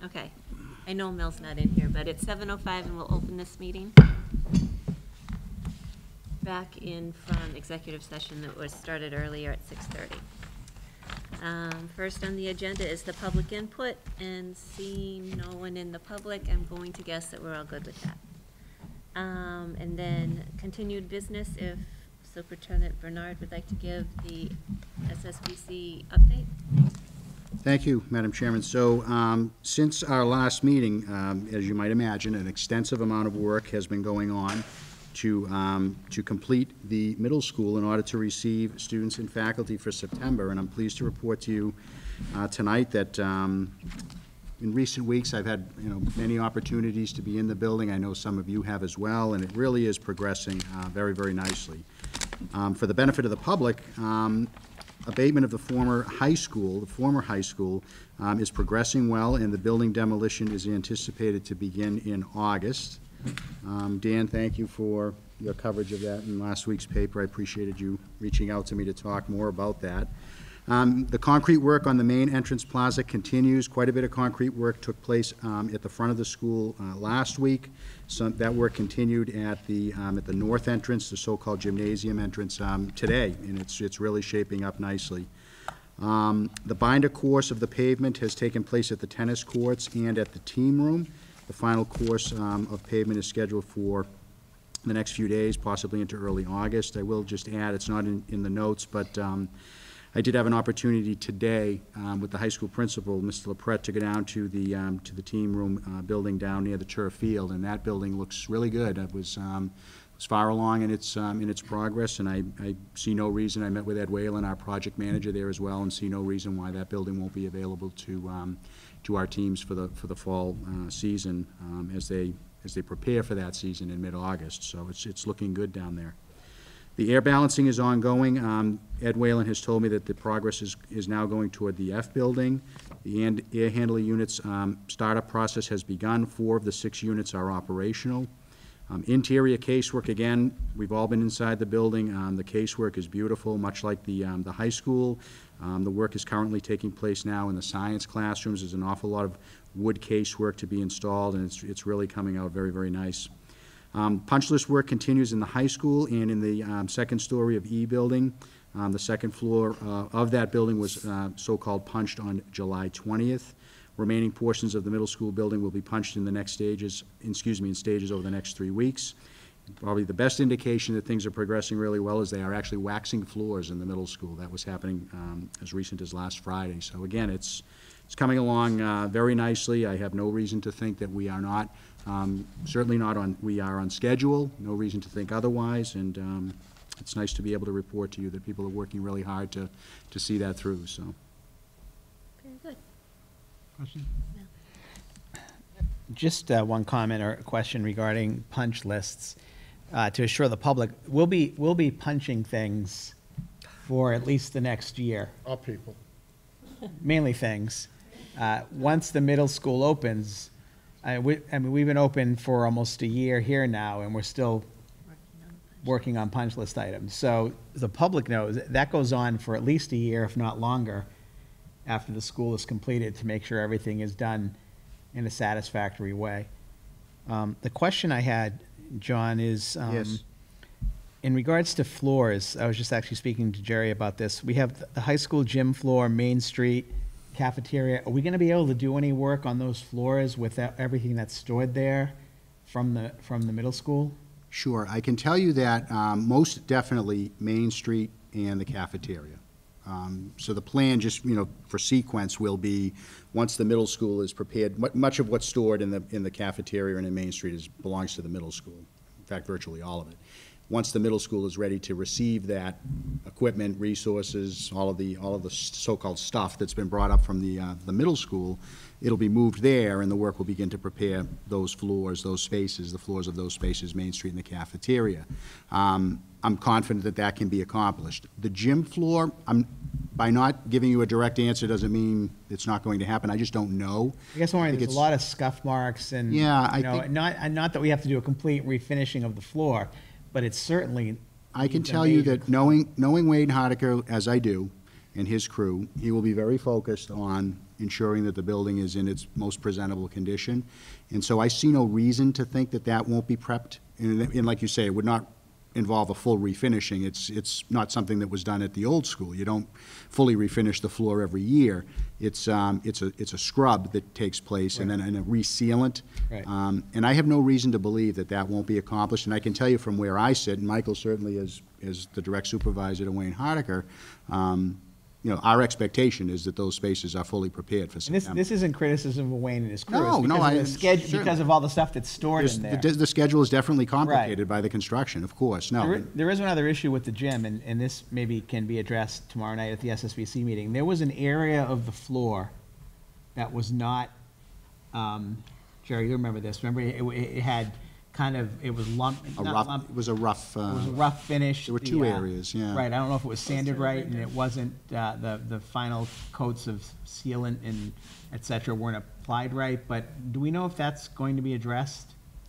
Okay. I know Mel's not in here, but it's 7:05 and we'll open this meeting. Back in from executive session that was started earlier at 6:30. First on the agenda is the public input, and seeing no one in the public, I'm going to guess that we're all good with that. And then continued business, if Superintendent Bernard would like to give the SSBC update. Thank you, Madam Chairman. So since our last meeting, as you might imagine, an extensive amount of work has been going on to complete the middle school in order to receive students and faculty for September. And I'm pleased to report to you tonight that in recent weeks I've had many opportunities to be in the building. I know some of you have as well, and it really is progressing very, very nicely. For the benefit of the public, abatement of the former high school, is progressing well, and the building demolition is anticipated to begin in August. Dan, thank you for your coverage of that in last week's paper. I appreciated you reaching out to me to talk more about that. The concrete work on the main entrance plaza continues. Quite a bit of concrete work took place at the front of the school last week. So that work continued at the north entrance, the so-called gymnasium entrance, today, and it's really shaping up nicely. The binder course of the pavement has taken place at the tennis courts and at the team room. The final course of pavement is scheduled for the next few days, possibly into early August. I will just add, it's not in the notes, but I did have an opportunity today with the high school principal, Mr. LaPrette, to go down to the team room building down near the turf field, and that building looks really good. It was far along in its progress, and I see no reason. I met with Ed Whalen, our project manager there as well, and see no reason why that building won't be available to our teams for the fall season as they prepare for that season in mid-August. So it's looking good down there. The air balancing is ongoing. Ed Whalen has told me that the progress is now going toward the F building. The air handling units startup process has begun. 4 of the 6 units are operational. Interior casework, again, we've all been inside the building. The casework is beautiful, much like the high school. The work is currently taking place now in the science classrooms. There's an awful lot of wood casework to be installed, and it's really coming out very, very nice. Punch list work continues in the high school and in the second story of E building. The second floor of that building was so-called punched on July 20th. Remaining portions of the middle school building will be punched in the next stages, in stages over the next 3 weeks. Probably the best indication that things are progressing really well is they are actually waxing floors in the middle school. That was happening as recent as last Friday. So again, it's coming along very nicely. I have no reason to think that we are not, certainly not on, we are on schedule, no reason to think otherwise, and it's nice to be able to report to you that people are working really hard to see that through. So. Very good. Question? No. Just one comment or question regarding punch lists. To assure the public, we'll be punching things for at least the next year. All people. Mainly things. Once the middle school opens, I mean, we've been open for almost a year here now, and we're still working on punch list items. So the public knows that goes on for at least a year, if not longer, after the school is completed, to make sure everything is done in a satisfactory way. The question I had, John, is Yes. in regards to floors. I was just actually speaking to Jerry about this. We have the high school gym floor, Main Street, cafeteria. Are we going to be able to do any work on those floors with everything that's stored there from the middle school? Sure. I can tell you that most definitely Main Street and the cafeteria. So the plan, just for sequence, will be once the middle school is prepared. Much of what's stored in the cafeteria and in Main Street belongs to the middle school. In fact, virtually all of it. Once the middle school is ready to receive that equipment, resources, all of the so-called stuff that's been brought up from the middle school, it'll be moved there, and the work will begin to prepare those floors, those spaces, the floors of those spaces, Main Street and the cafeteria. I'm confident that that can be accomplished. The gym floor, by not giving you a direct answer doesn't mean it's not going to happen. I just don't know. I guess I'm wondering, there's a lot of scuff marks, and yeah, I think, not that we have to do a complete refinishing of the floor, but it's certainly. I can tell you that knowing Wayne Hardiker as I do, and his crew, he will be very focused on ensuring that the building is in its most presentable condition. And so I see no reason to think that that won't be prepped. And like you say, it would not involve a full refinishing. It's not something that was done at the old school. You don't fully refinish the floor every year. It's a scrub that takes place and then a resealant. Right. And I have no reason to believe that that won't be accomplished. And I can tell you from where I sit, and Michael certainly is the direct supervisor to Wayne Hardiker, you know, our expectation is that those spaces are fully prepared for And September. this isn't criticism of Wayne and his crew. No, It's no, because of I- the schedule, sure. because of all the stuff that's stored in there. The schedule is definitely complicated by the construction, of course, no. There is another issue with the gym, and this maybe can be addressed tomorrow night at the SSBC meeting. There was an area of the floor that was not, Jerry, you remember this, remember, it had kind of, it was lumped, A not rough, lumped, it was a rough, it was a rough finish. there were two areas, yeah. Right, I don't know if it was sanded right, and it wasn't, the final coats of sealant and et cetera weren't applied right, but do we know if that's going to be addressed?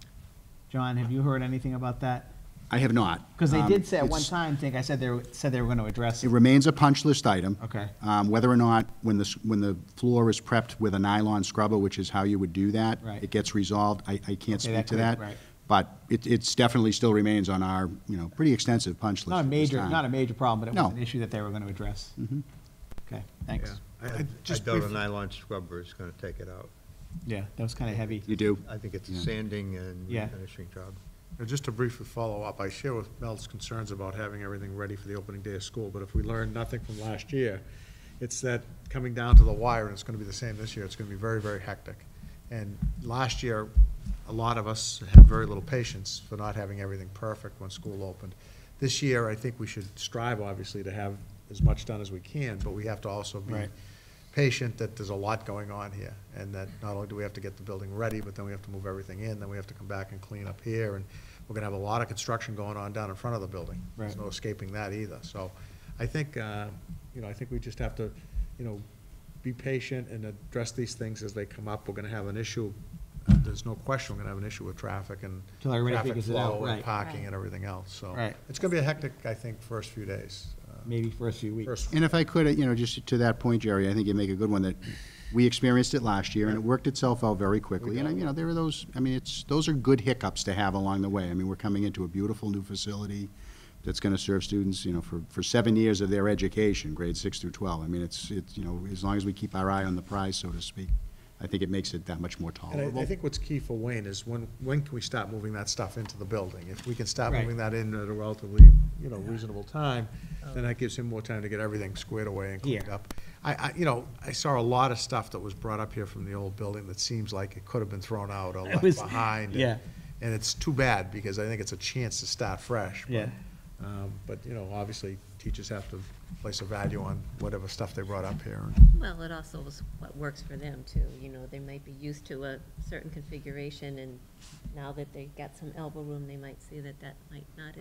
John, have you heard anything about that? I have not. Because they did say at one It's- time, I said they were going to address It it. remains a punch list item. Okay. Whether or not, when the floor is prepped with a nylon scrubber, which is how you would do that, Right. it gets resolved, I can't Okay, speak that to could- that. right. But it's definitely still remains on our, you know, pretty extensive punch list. Not a at this major, time. not a major problem, but it was No. an issue that they were going to address. Okay, thanks. I doubt a nylon scrubber is gonna take it out. Yeah, that was kind of heavy. You do? I think it's a Yeah. sanding and Yeah. finishing job. Just to briefly follow up, I share with Mel's concerns about having everything ready for the opening day of school, but if we learned nothing from last year, it's that coming down to the wire, and it's gonna be the same this year, it's gonna be very, very hectic. And last year, a lot of us had very little patience for not having everything perfect when school opened. This year, I think we should strive, obviously, to have as much done as we can, but we have to also be Right. patient that there's a lot going on here, and that not only do we have to get the building ready, but then we have to move everything in, then we have to come back and clean up here, and we're gonna have a lot of construction going on down in front of the building. There's Right. no escaping that either. So I think, you know, I think we just have to, you know, be patient and address these things as they come up. We're gonna have an issue, there's no question we're gonna have an issue with traffic and Till everybody traffic figures it out, flow and right. parking Right. and everything else, so. Right. It's gonna be a hectic, I think, first few days. Maybe first few weeks. First, And if I could, you know, just to that point, Jerry, I think you make a good one, that we experienced it last year, and it worked itself out very quickly. And, you know, there are those, I mean, those are good hiccups to have along the way. I mean, we're coming into a beautiful new facility that's gonna serve students, you know, for 7 years of their education, grades 6 through 12. I mean, it's, you know, as long as we keep our eye on the prize, so to speak, I think it makes it that much more and tolerable. I think what's key for Wayne is when can we start moving that stuff into the building? If we can start Right. moving that in at a relatively, you know, reasonable time, then that gives him more time to get everything squared away and cleaned Here. up. You know, I saw a lot of stuff that was brought up here from the old building that seems like it could have been thrown out or left was- behind. and- yeah. And it's too bad, because I think it's a chance to start fresh. but, Yeah. But, you know, obviously, teachers have to place a value on whatever stuff they brought up here. Well, it also was what works for them too, you know, they might be used to a certain configuration, and now that they got some elbow room, they might see that that might not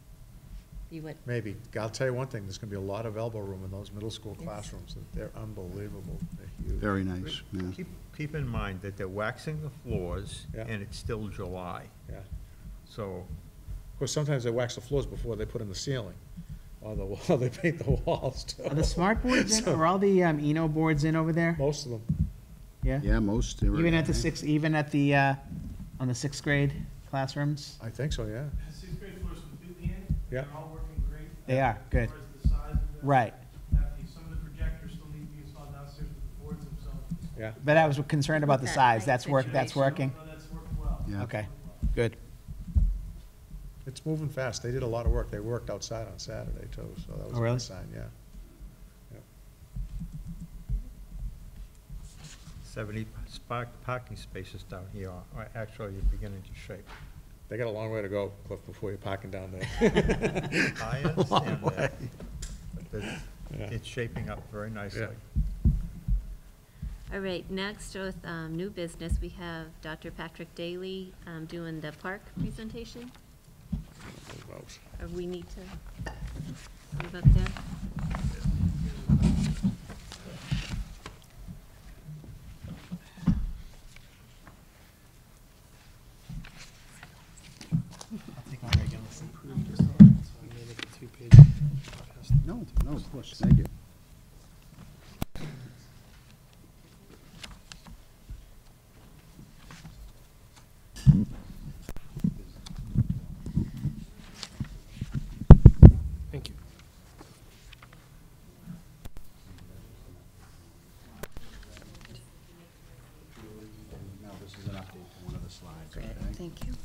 be what, Maybe. I'll tell you one thing, there's gonna be a lot of elbow room in those middle school Yes. classrooms. They're unbelievable. They're huge. Very nice, yeah. Keep in mind that they're waxing the floors, Yeah. and it's still July. Yeah. So, Of course, sometimes they wax the floors before they put in the ceiling, or they paint the walls too. Are the smart boards in, So- are all the Eno boards in over there? Most of them. Yeah? Yeah, most. Even at the even at the, on the sixth grade classrooms? I think so, yeah. Sixth grade floors completely in. Yeah. They're all working great. They are, good. As far as the size of them. Right. Some of the projectors still need to be installed downstairs, but the boards themselves. Yeah. But I was concerned about the That size. height That's situation. working? No, that's worked well. Yeah. Okay, good. It's moving fast. They did a lot of work. They worked outside on Saturday too, so that was Oh, a really? good sign, yeah. 70 parking spaces down here are actually beginning to shape. They got a long way to go, Cliff, before you're parking down there. I understand way. that, but Yeah. it's shaping up very nicely. all right, next with, new business, we have Dr. Patrick Daly, doing the park presentation, or we need to move up there? No, no, of course, thank you. This is an update to one of the slides, Great, okay? thank you.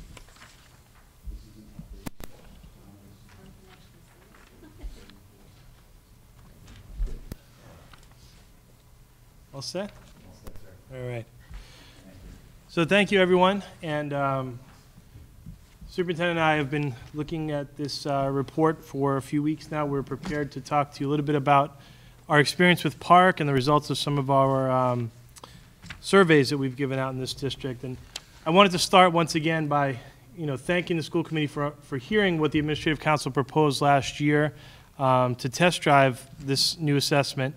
All set? All right. So thank you, everyone. And Superintendent and I have been looking at this report for a few weeks now. We're prepared to talk to you a little bit about our experience with Park and the results of some of our surveys that we've given out in this district. And I wanted to start once again by, thanking the school committee for hearing what the administrative council proposed last year to test drive this new assessment.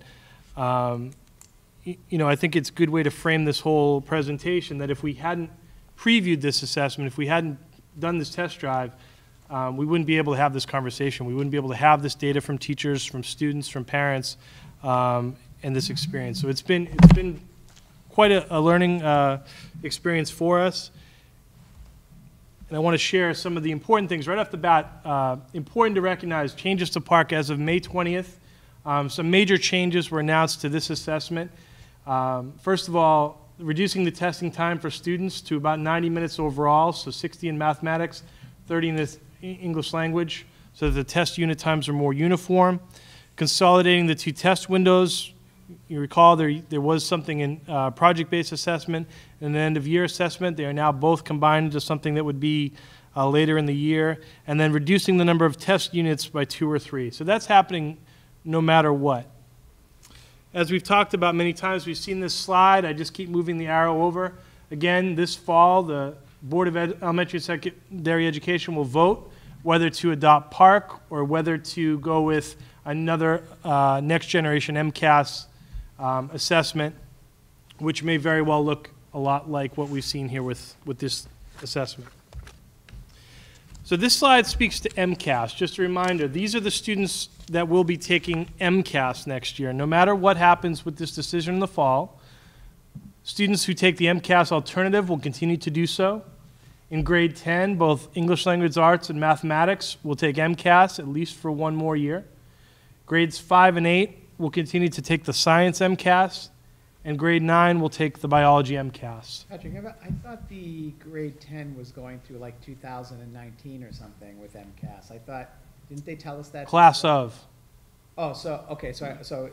I think it's a good way to frame this whole presentation that if we hadn't previewed this assessment, if we hadn't done this test drive, we wouldn't be able to have this conversation. We wouldn't be able to have this data from teachers, from students, from parents, and this experience. So it's been quite a learning experience for us. And I want to share some of the important things right off the bat. Important to recognize changes to Park as of May 20th. Some major changes were announced to this assessment. First of all, reducing the testing time for students to about 90 minutes overall, so 60 in mathematics, 30 in the English language, so that the test unit times are more uniform. Consolidating the two test windows. You recall there was something in project-based assessment and an end-of-year assessment. They are now both combined into something that would be later in the year. And then reducing the number of test units by 2 or 3. So that's happening no matter what. As we've talked about many times, we've seen this slide. I just keep moving the arrow over. Again, this fall, the Board of Elementary and Secondary Education will vote whether to adopt Park or whether to go with another next generation MCAS assessment, which may very well look a lot like what we've seen here with this assessment. So this slide speaks to MCAS. Just a reminder, these are the students that will be taking MCAS next year. No matter what happens with this decision in the fall, students who take the MCAS alternative will continue to do so. In grade 10, both English Language Arts and Mathematics will take MCAS at least for 1 more year. Grades 5 and 8 will continue to take the Science MCAS, and grade 9 will take the Biology MCAS. Patrick, I thought the grade 10 was going through like 2019 or something with MCAS. I thought, didn't they tell us that? Class of. Oh, so, okay, so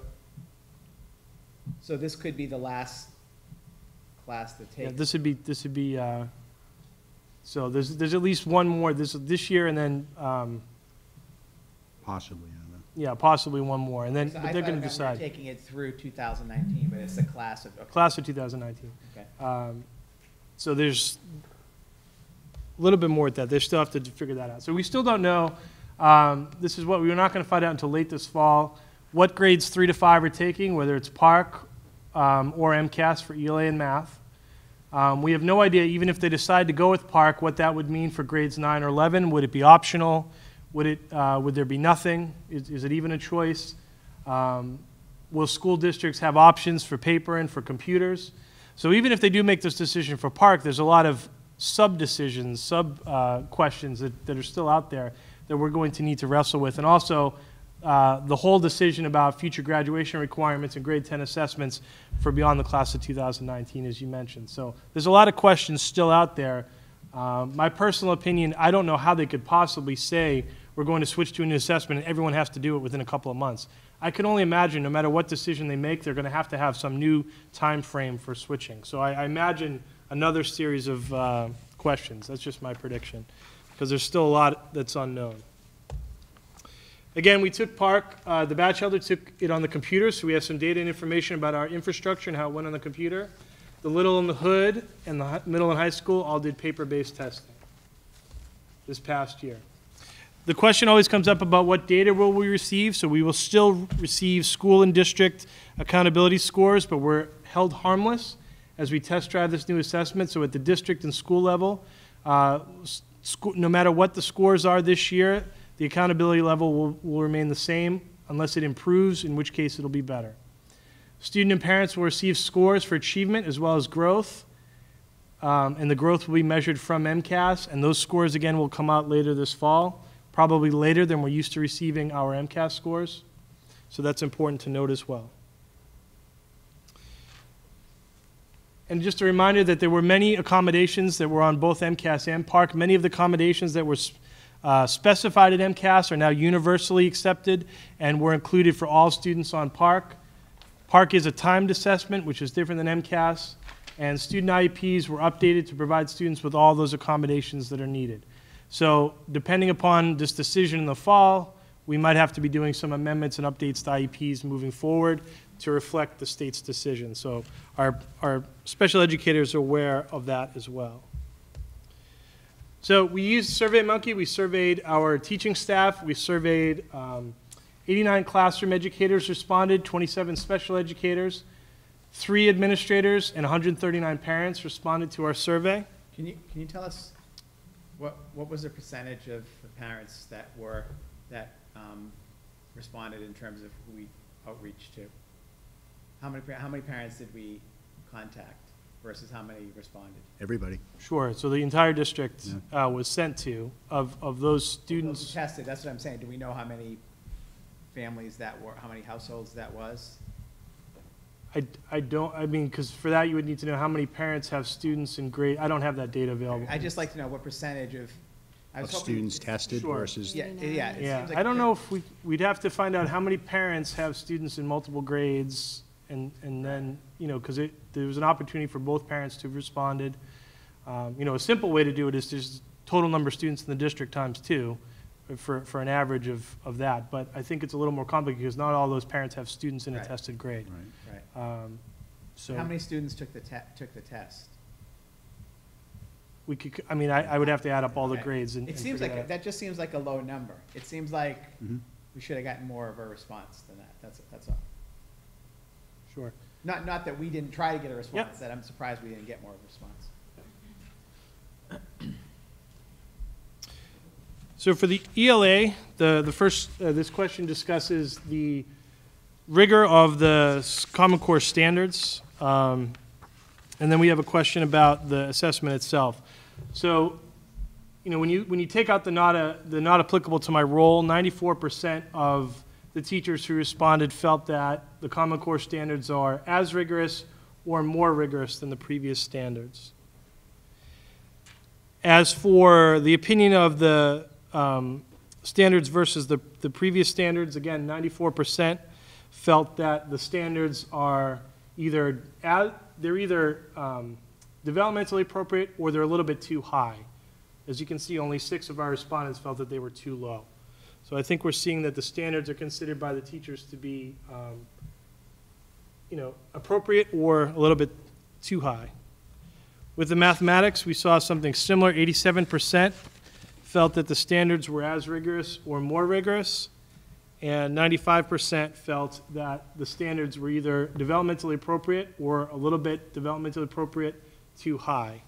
this could be the last class to take. Yeah, this would be, so there's at least 1 more this year, and then, Possibly, yeah, possibly 1 more, and then So but I they're thought going to we were decide. taking it through 2019, but it's the class of, okay. Class of 2019. Okay. So there's a little bit more with that. They still have to figure that out. So we still don't know. This is what we're not going to find out until late this fall. What grades 3 to 5 are taking, whether it's Park or MCAS for ELA and math. We have no idea, even if they decide to go with Park, what that would mean for grades 9 or 11. Would it be optional? Would there be nothing? Is it even a choice? Will school districts have options for paper and for computers? So even if they do make this decision for Park, there's a lot of sub-decisions, sub-questions that are still out there that we're going to need to wrestle with. And also, the whole decision about future graduation requirements and grade 10 assessments for beyond the class of 2019, as you mentioned. So there's a lot of questions still out there. My personal opinion, I don't know how they could possibly say we're going to switch to a new assessment and everyone has to do it within a couple of months. I can only imagine no matter what decision they make, they're going to have some new time frame for switching. So I imagine another series of questions. That's just my prediction, because there's still a lot that's unknown. Again, we took Park, the Batchelder took it on the computer, so we have some data and information about our infrastructure and how it went on the computer. The Little and the Hood and the middle and high school all did paper-based testing this past year. The question always comes up about what data will we receive, so we will still receive school and district accountability scores, but we're held harmless as we test drive this new assessment. So at the district and school level, no matter what the scores are this year, the accountability level will remain the same unless it improves, in which case it'll be better. Student and parents will receive scores for achievement as well as growth, and the growth will be measured from MCAS, and those scores again will come out later this fall, probably later than we're used to receiving our MCAS scores, so that's important to note as well. And just a reminder that there were many accommodations that were on both MCAS and Park. Many of the accommodations that were specified at MCAS are now universally accepted and were included for all students on Park. Park is a timed assessment, which is different than MCAS, and student IEPs were updated to provide students with all those accommodations that are needed. So depending upon this decision in the fall, we might have to be doing some amendments and updates to IEPs moving forward to reflect the state's decision. So our special educators are aware of that as well. So we used SurveyMonkey. We surveyed our teaching staff. We surveyed 89 classroom educators responded, 27 special educators, 3 administrators, and 139 parents responded to our survey. Can you tell us what was the percentage of the parents that responded in terms of who we outreach to? How many parents did we contact versus how many responded? Everybody. Sure. So the entire district was sent to of those Those students. tested, that's what I'm saying. Do we know how many families that were, how many households that was? I don't, I mean, because for that you would need to know how many parents have students in grade. I don't have that data available. I'd just like to know what percentage of. I was Of hoping- students tested Sure. versus. Yeah, yeah. it Yeah, seems like I don't know if we'd have to find out how many parents have students in multiple grades, and then, because there was an opportunity for both parents to have responded. A simple way to do it is just total number of students in the district times 2 for an average of that. But I think it's a little more complicated because not all those parents have students in a Right. tested grade. Right. Right. So How many students took the test? we could, I would have to add up all the Okay. grades and. It and seems figure like, that just seems like a low number. It seems like Mhm. we should have gotten more of a response than that. That's all. Sure. Not that we didn't try to get a response, that I'm surprised we didn't get more of a response. So for the ELA, the first, this question discusses the rigor of the Common Core standards. And then we have a question about the assessment itself. So, when you take out the not applicable to my role, 94% of the teachers who responded felt that the Common Core standards are as rigorous or more rigorous than the previous standards. As for the opinion of the standards versus the previous standards, again, 94% felt that the standards are either developmentally appropriate or they're a little bit too high. As you can see, only 6 of our respondents felt that they were too low. So I think we're seeing that the standards are considered by the teachers to be, appropriate or a little bit too high. With the mathematics, we saw something similar. 87% felt that the standards were as rigorous or more rigorous, and 95% felt that the standards were either developmentally appropriate or a little bit developmentally appropriate too high.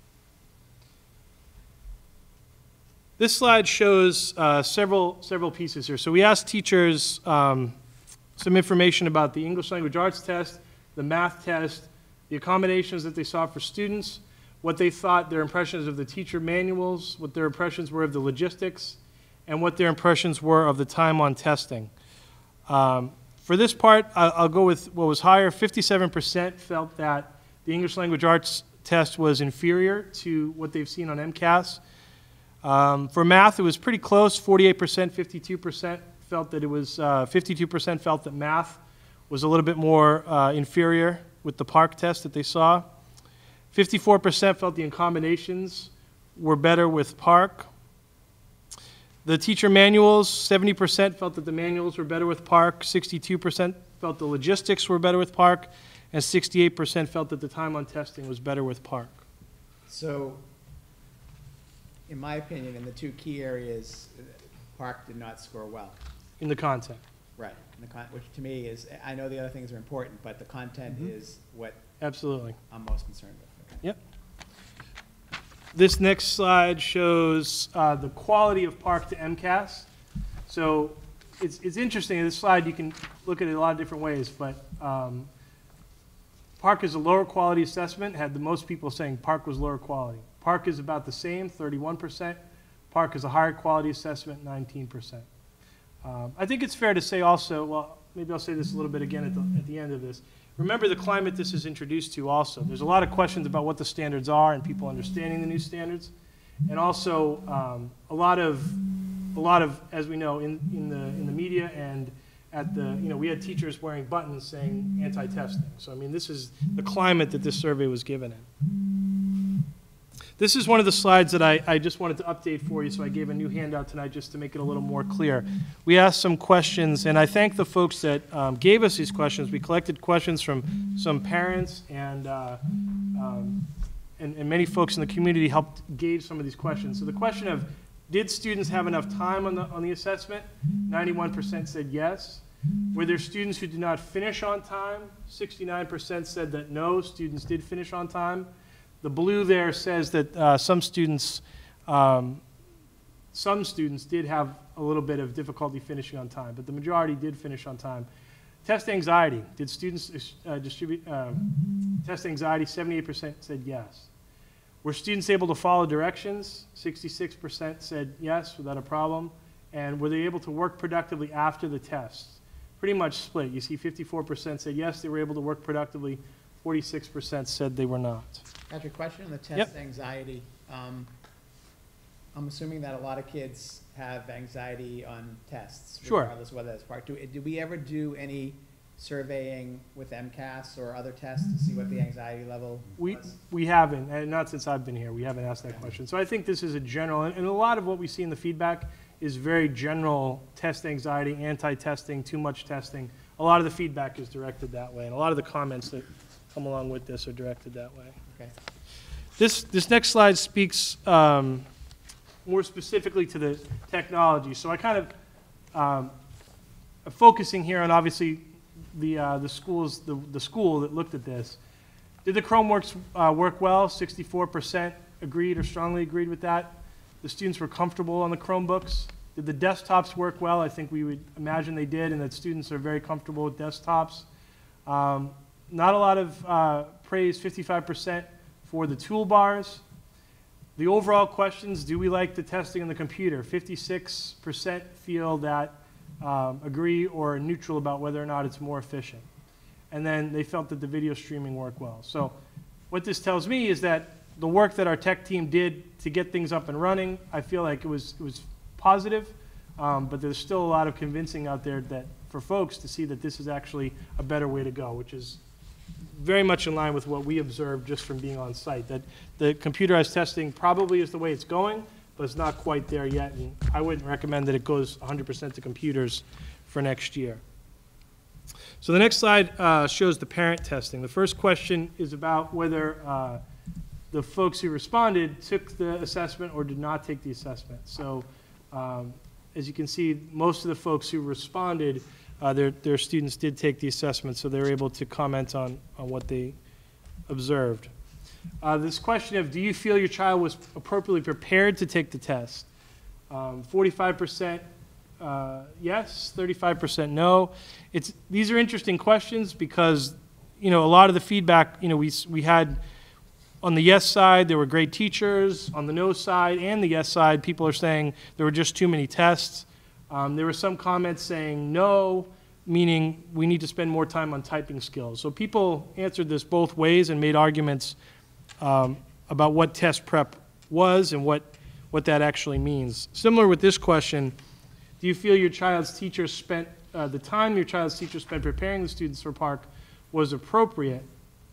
This slide shows several pieces here. So we asked teachers some information about the English Language Arts test, the math test, the accommodations that they saw for students, what they thought their impressions of the teacher manuals, what their impressions were of the logistics, and what their impressions were of the time on testing. For this part, I'll go with what was higher. 57% felt that the English Language Arts test was inferior to what they've seen on MCAS. For math, it was pretty close. 48%, 52% felt that it was, 52% felt that math was a little bit more inferior with the PARCC test that they saw. 54% felt the accommodations were better with PARCC. The teacher manuals, 70% felt that the manuals were better with PARCC, 62% felt the logistics were better with PARCC, and 68% felt that the time on testing was better with PARCC. So, in my opinion, in the 2 key areas, PARCC did not score well. In the content. Right. Which to me is, I know the other things are important, but the content is what Absolutely. I'm most concerned with. Okay. Yep. This next slide shows the quality of PARCC to MCAS. So it's interesting. In this slide, you can look at it a lot of different ways, but PARCC is a lower quality assessment, had the most people saying PARCC was lower quality. PARCC is about the same, 31%. PARCC is a higher quality assessment, 19%. I think it's fair to say also, well, maybe I'll say this a little bit again at the end of this. remember the climate this is introduced to also. There's a lot of questions about what the standards are and people understanding the new standards. And also a lot of, as we know, in the media and at the, we had teachers wearing buttons saying anti-testing. So I mean, this is the climate that this survey was given in. This is one of the slides that I just wanted to update for you, so I gave a new handout tonight just to make it a little more clear. We asked some questions, and I thank the folks that gave us these questions. We collected questions from some parents and many folks in the community helped gauge some of these questions. So the question of, did students have enough time on the assessment? 91% said yes. Were there students who did not finish on time? 69% said that no, students did finish on time. The blue there says that some students did have a little bit of difficulty finishing on time, but the majority did finish on time. Test anxiety. Did students distribute test anxiety? 78% said yes. Were students able to follow directions? 66% said yes, without a problem. And were they able to work productively after the tests? Pretty much split. You see 54% said yes, they were able to work productively. 46% said they were not. Patrick, question on the test Yep. anxiety. I'm assuming that a lot of kids have anxiety on tests, Sure. regardless of whether it's part two. Did we ever do any surveying with MCAS or other tests to see what the anxiety level was? We haven't, and not since I've been here, we haven't asked that question. So I think this is a general, and a lot of what we see in the feedback is very general test anxiety, anti-testing, too much testing. A lot of the feedback is directed that way, and a lot of the comments that come along with this are directed that way. Okay. This next slide speaks more specifically to the technology. So I kind of am focusing here on obviously the school that looked at this. Did the Chromebooks work well? 64% agreed or strongly agreed with that. The students were comfortable on the Chromebooks. Did the desktops work well? I think we would imagine they did, and that students are very comfortable with desktops. Not a lot of praise, 55% for the toolbars. The overall questions, do we like the testing on the computer? 56% feel that agree or are neutral about whether or not it's more efficient. And then they felt that the video streaming worked well. So what this tells me is that the work that our tech team did to get things up and running, I feel like it was positive, but there's still a lot of convincing out there that for folks to see that this is actually a better way to go, which is very much in line with what we observed just from being on site, that the computerized testing probably is the way it's going, but it's not quite there yet, and I wouldn't recommend that it goes 100% to computers for next year. So the next slide shows the parent testing. The first question is about whether the folks who responded took the assessment or did not take the assessment. So as you can see, most of the folks who responded, their students did take the assessment, so they were able to comment on what they observed. This question of, do you feel your child was appropriately prepared to take the test? 45% yes, 35% no. These are interesting questions because, a lot of the feedback, we had on the yes side, there were great teachers. On the no side and the yes side, people are saying there were just too many tests. There were some comments saying no, meaning we need to spend more time on typing skills. So people answered this both ways and made arguments about what test prep was and what that actually means. Similar with this question, do you feel your child's teacher spent, the time your child's teacher spent preparing the students for PARCC was appropriate?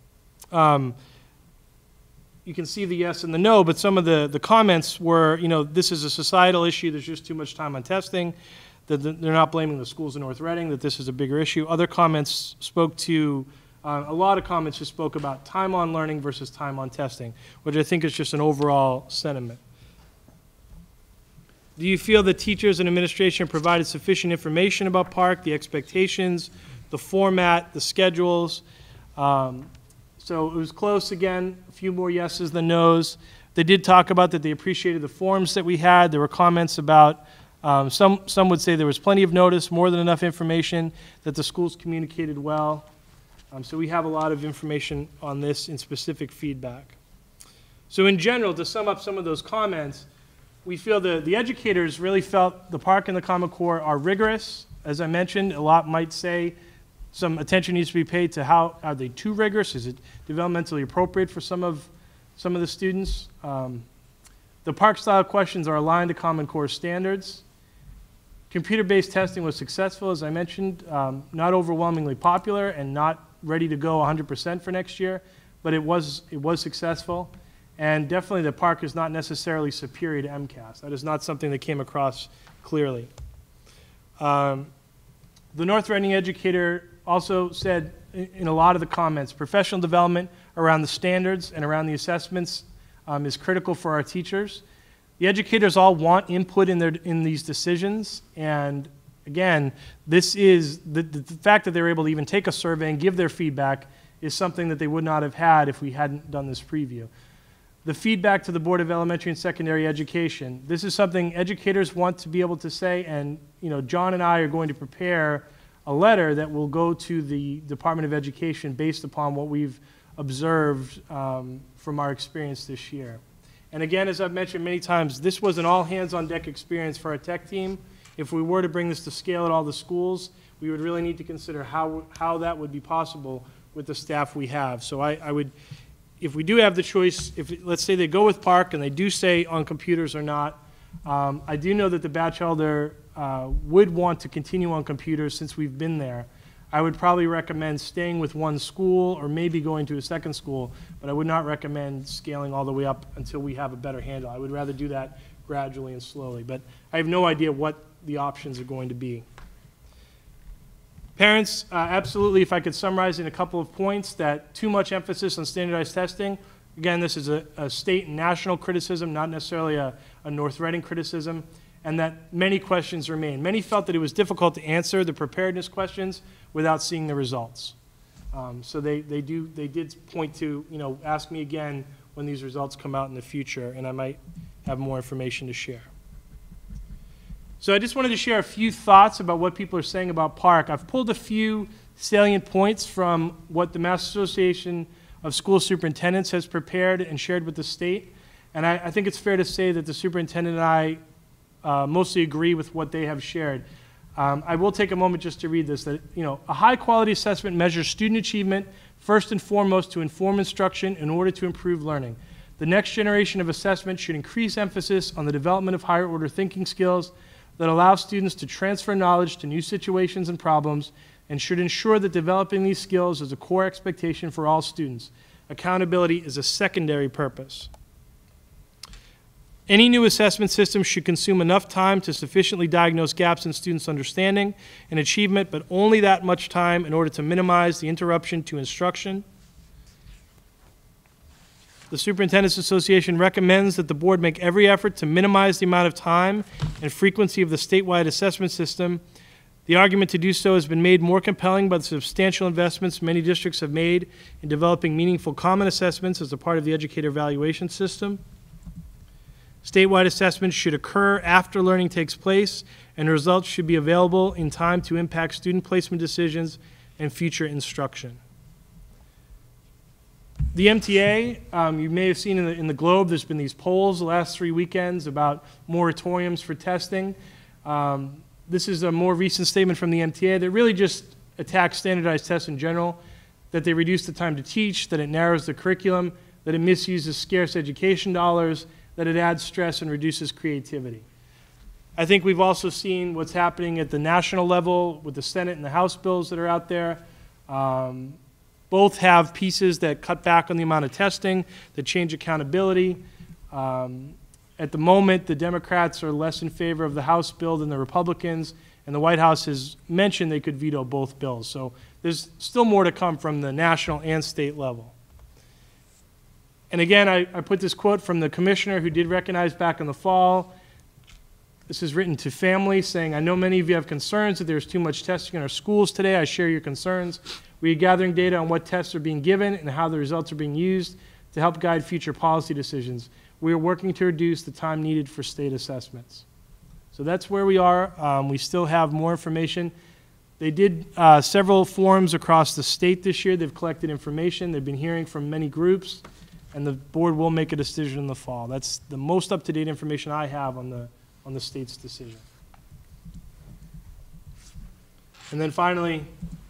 You can see the yes and the no, but some of the comments were, this is a societal issue, there's just too much time on testing, that they're not blaming the schools in North Reading, that this is a bigger issue. Other comments spoke to, a lot of comments just spoke about time on learning versus time on testing, which I think is just an overall sentiment. Do you feel that teachers and administration provided sufficient information about PARCC, the expectations, the format, the schedules? So it was close again, a few more yeses than nos. They did talk about that they appreciated the forms that we had. There were comments about, some would say there was plenty of notice, more than enough information, that the schools communicated well. So we have a lot of information on this in specific feedback. So in general, to sum up some of those comments, we feel the educators really felt the PARCC and the Common Core are rigorous. As I mentioned, a lot might say some attention needs to be paid to how, are they too rigorous? Is it developmentally appropriate for some of the students? The park-style questions are aligned to Common Core standards. Computer-based testing was successful, as I mentioned, not overwhelmingly popular and not ready to go 100% for next year, but it was successful. And definitely the park is not necessarily superior to MCAS. That is not something that came across clearly. The North Reading educator also said in a lot of the comments, professional development around the standards and around the assessments is critical for our teachers. The educators all want input in these decisions, and again, this is the fact that they're able to even take a survey and give their feedback is something that they would not have had if we hadn't done this preview. The feedback to the Board of Elementary and Secondary Education. This is something educators want to be able to say, and John and I are going to prepare a letter that will go to the Department of Education based upon what we've observed from our experience this year. And again, as I've mentioned many times, this was an all-hands-on-deck experience for our tech team. If we were to bring this to scale at all the schools, we would really need to consider how that would be possible with the staff we have. So I would, if we do have the choice, let's say they go with Park and they do say on computers or not, I do know that the Batchelder would want to continue on computers since we've been there. I would probably recommend staying with one school or maybe going to a second school, but I would not recommend scaling all the way up until we have a better handle. I would rather do that gradually and slowly, but I have no idea what the options are going to be. Parents, absolutely, if I could summarize in a couple of points, that too much emphasis on standardized testing. Again, this is a state and national criticism, not necessarily a North Reading criticism, and that many questions remain. Many felt that it was difficult to answer the preparedness questions without seeing the results. So they did point to, ask me again when these results come out in the future, and I might have more information to share. So I just wanted to share a few thoughts about what people are saying about Park. I've pulled a few salient points from what the Mass Association of School Superintendents has prepared and shared with the state, and I think it's fair to say that the superintendent and I mostly agree with what they have shared. I will take a moment just to read this, that a high-quality assessment measures student achievement first and foremost to inform instruction in order to improve learning. The next generation of assessment should increase emphasis on the development of higher-order thinking skills that allow students to transfer knowledge to new situations and problems, and should ensure that developing these skills is a core expectation for all students. Accountability is a secondary purpose. Any new assessment system should consume enough time to sufficiently diagnose gaps in students' understanding and achievement, but only that much time in order to minimize the interruption to instruction. The Superintendent's Association recommends that the board make every effort to minimize the amount of time and frequency of the statewide assessment system. The argument to do so has been made more compelling by the substantial investments many districts have made in developing meaningful common assessments as a part of the educator evaluation system. Statewide assessments should occur after learning takes place, and the results should be available in time to impact student placement decisions and future instruction. The MTA, you may have seen in the Globe, there's been these polls the last 3 weekends about moratoriums for testing. This is a more recent statement from the MTA that really just attacks standardized tests in general, that they reduce the time to teach, that it narrows the curriculum, that it misuses scarce education dollars, that it adds stress and reduces creativity. I think we've also seen what's happening at the national level with the Senate and the House bills that are out there. Both have pieces that cut back on the amount of testing, that change accountability. At the moment, the Democrats are less in favor of the House bill than the Republicans, and the White House has mentioned they could veto both bills. So there's still more to come from the national and state level. And again, I put this quote from the commissioner who did recognize back in the fall. This is written to families saying, I know many of you have concerns that there's too much testing in our schools today. I share your concerns. We are gathering data on what tests are being given and how the results are being used to help guide future policy decisions. We are working to reduce the time needed for state assessments. So that's where we are. We still have more information. They did several forums across the state this year. They've collected information. They've been hearing from many groups, and the board will make a decision in the fall. That's the most up-to-date information I have on the state's decision. And then finally,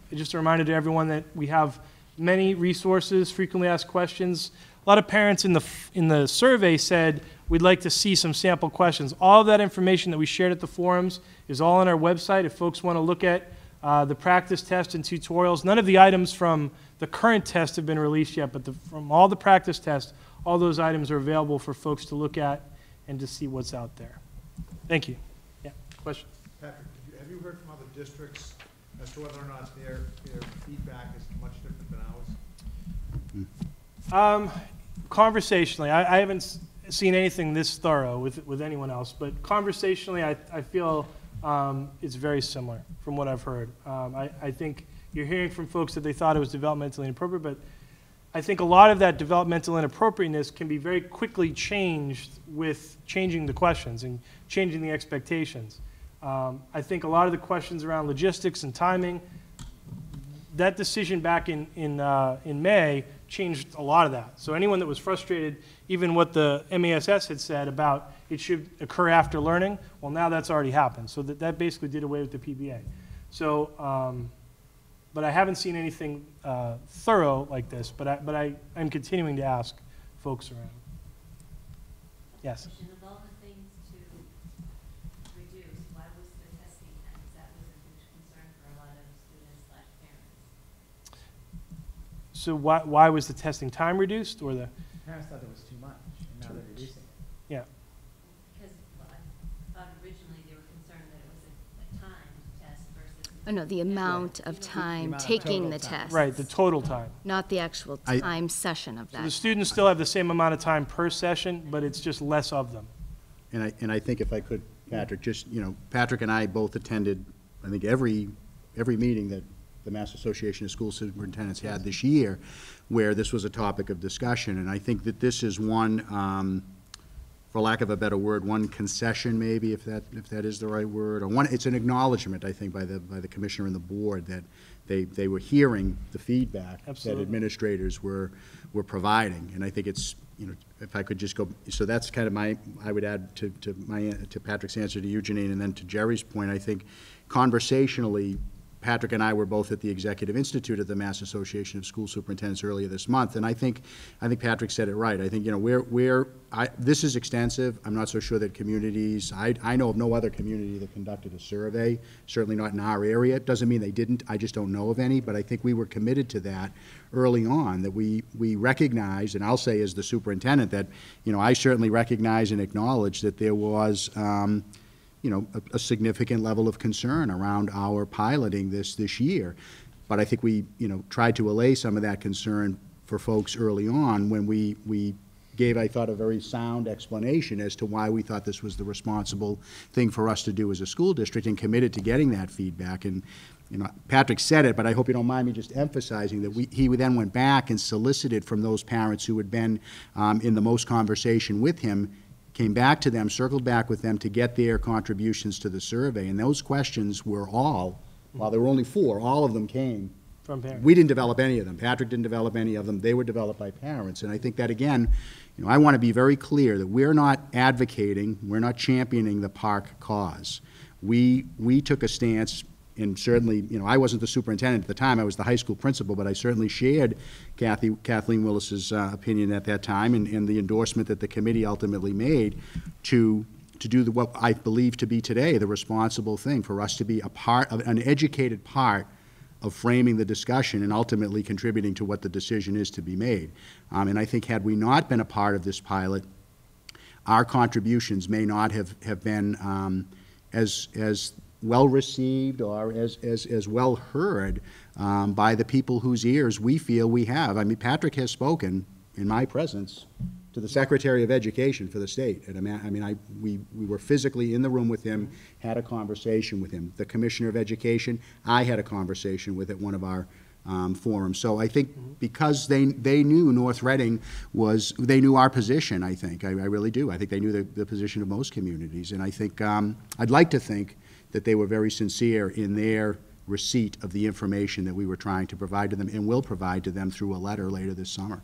just a reminder to everyone that we have many resources, frequently asked questions. A lot of parents in the survey said, we'd like to see some sample questions. All of that information that we shared at the forums is all on our website if folks want to look at the practice test and tutorials. None of the items from the current test have been released yet, but from all the practice tests, all those items are available for folks to look at and to see what's out there. Thank you. Yeah, question? Patrick, have you heard from other districts as to whether or not their feedback is much different than ours? Conversationally, I haven't seen anything this thorough with anyone else, but conversationally, I feel it's very similar from what I've heard. I think you're hearing from folks that they thought it was developmentally inappropriate, but I think a lot of that developmental inappropriateness can be very quickly changed with changing the questions and changing the expectations. I think a lot of the questions around logistics and timing, that decision back in May changed a lot of that. So anyone that was frustrated, even what the MASS had said about it should occur after learning, well, now that's already happened. So that basically did away with the PBA. So, but I haven't seen anything thorough like this, but I'm continuing to ask folks around. Yes? Of all the things to reduce, why was the testing time? That was a huge concern for a lot of students/parents. So why was the testing time reduced, or the? Parents thought it was too much, and now they're reducing it. Yeah. Because I thought originally they were concerned that it was a timed test versus. Oh, no, the amount of time amount of taking the total time. test. Right, the total time. Not the actual I- time session of So the that. students still have the same amount of time per session, but it's just less of them. And I think if I could, Patrick, Patrick and I both attended, I think, every meeting that the Mass Association of School Superintendents had this year, where this was a topic of discussion. And I think that this is one, for lack of a better word, one concession maybe, if that is the right word, or it's an acknowledgement, I think, by the commissioner and the board that they were hearing the feedback Absolutely. that administrators were providing. And I think it's, if I could just go, so that's kind of I would add to Patrick's answer to you, Janine, and then to Jerry's point, I think conversationally, Patrick and I were both at the Executive Institute of the Mass Association of School Superintendents earlier this month, and I think Patrick said it right. I think, this is extensive. I'm not so sure that communities, I know of no other community that conducted a survey, certainly not in our area. It doesn't mean they didn't, I just don't know of any, but I think we were committed to that early on, that we recognized, and I'll say as the superintendent, that, I certainly recognize and acknowledge that there was, a significant level of concern around our piloting this year. But I think we, tried to allay some of that concern for folks early on when we gave, I thought, a very sound explanation as to why we thought this was the responsible thing for us to do as a school district, and committed to getting that feedback. And, Patrick said it, but I hope you don't mind me just emphasizing that he then went back and solicited from those parents who had been in the most conversation with him, came back to them, circled back with them to get their contributions to the survey. And those questions were all, while there were only 4, all of them came From parents. We didn't develop any of them. Patrick didn't develop any of them. They were developed by parents. And I think that, again, I want to be very clear that we're not advocating, we're not championing the park cause. We took a stance, and certainly, I wasn't the superintendent at the time, I was the high school principal, but I certainly shared Kathleen Willis's opinion at that time, and the endorsement that the committee ultimately made to do what I believe to be today the responsible thing, for us to be a part of, an educated part of framing the discussion and ultimately contributing to what the decision is to be made. And I think had we not been a part of this pilot, our contributions may not have been as well received or as well heard by the people whose ears we feel we have. I mean, Patrick has spoken in my presence to the Secretary of Education for the state. And we were physically in the room with him, had a conversation with him. The Commissioner of Education, I had a conversation with at one of our forums. So I think because they knew North Reading they knew our position, I think. I really do. I think they knew the position of most communities. And I think, I'd like to think that they were very sincere in their receipt of the information that we were trying to provide to them and will provide to them through a letter later this summer.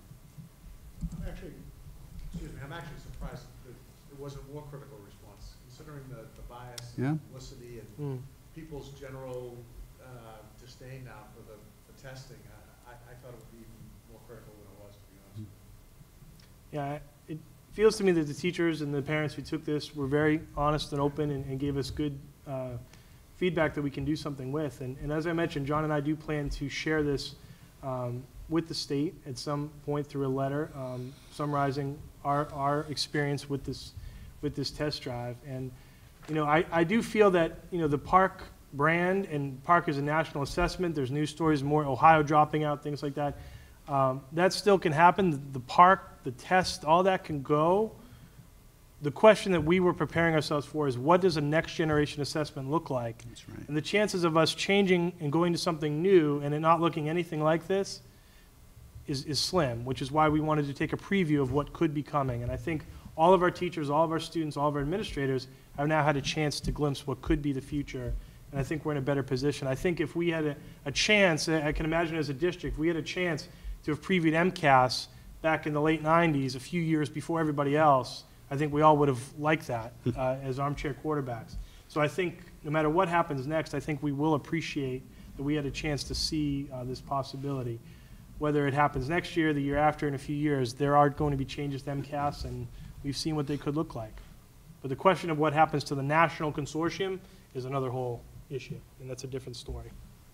I'm actually surprised that it wasn't more critical response, considering the bias, Yeah. publicity, and people's general disdain now for the testing, I thought it would be even more critical than it was, to be honest with you. Yeah, it feels to me that the teachers and the parents who took this were very honest and open and gave us good feedback that we can do something with. And as I mentioned, John and I do plan to share this with the state at some point through a letter summarizing our experience with this test drive. And, you know, I do feel that, you know, the Park brand, and Park is a national assessment, there's news stories, more Ohio dropping out, things like that. That still can happen. The Park, the test, all that can go. The question that we were preparing ourselves for is, what does a next generation assessment look like? That's right. And the chances of us changing and going to something new and it not looking anything like this is slim, which is why we wanted to take a preview of what could be coming. And I think all of our teachers, all of our students, all of our administrators have now had a chance to glimpse what could be the future. And I think we're in a better position. I think if we had a chance, I can imagine as a district, if we had a chance to have previewed MCAS back in the late 90s, a few years before everybody else, I think we all would have liked that as armchair quarterbacks. So I think no matter what happens next, I think we will appreciate that we had a chance to see this possibility. Whether it happens next year, the year after, in a few years, there are going to be changes to MCAS, and we've seen what they could look like. But the question of what happens to the national consortium is another whole issue, and that's a different story.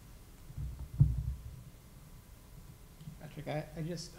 Patrick, I just,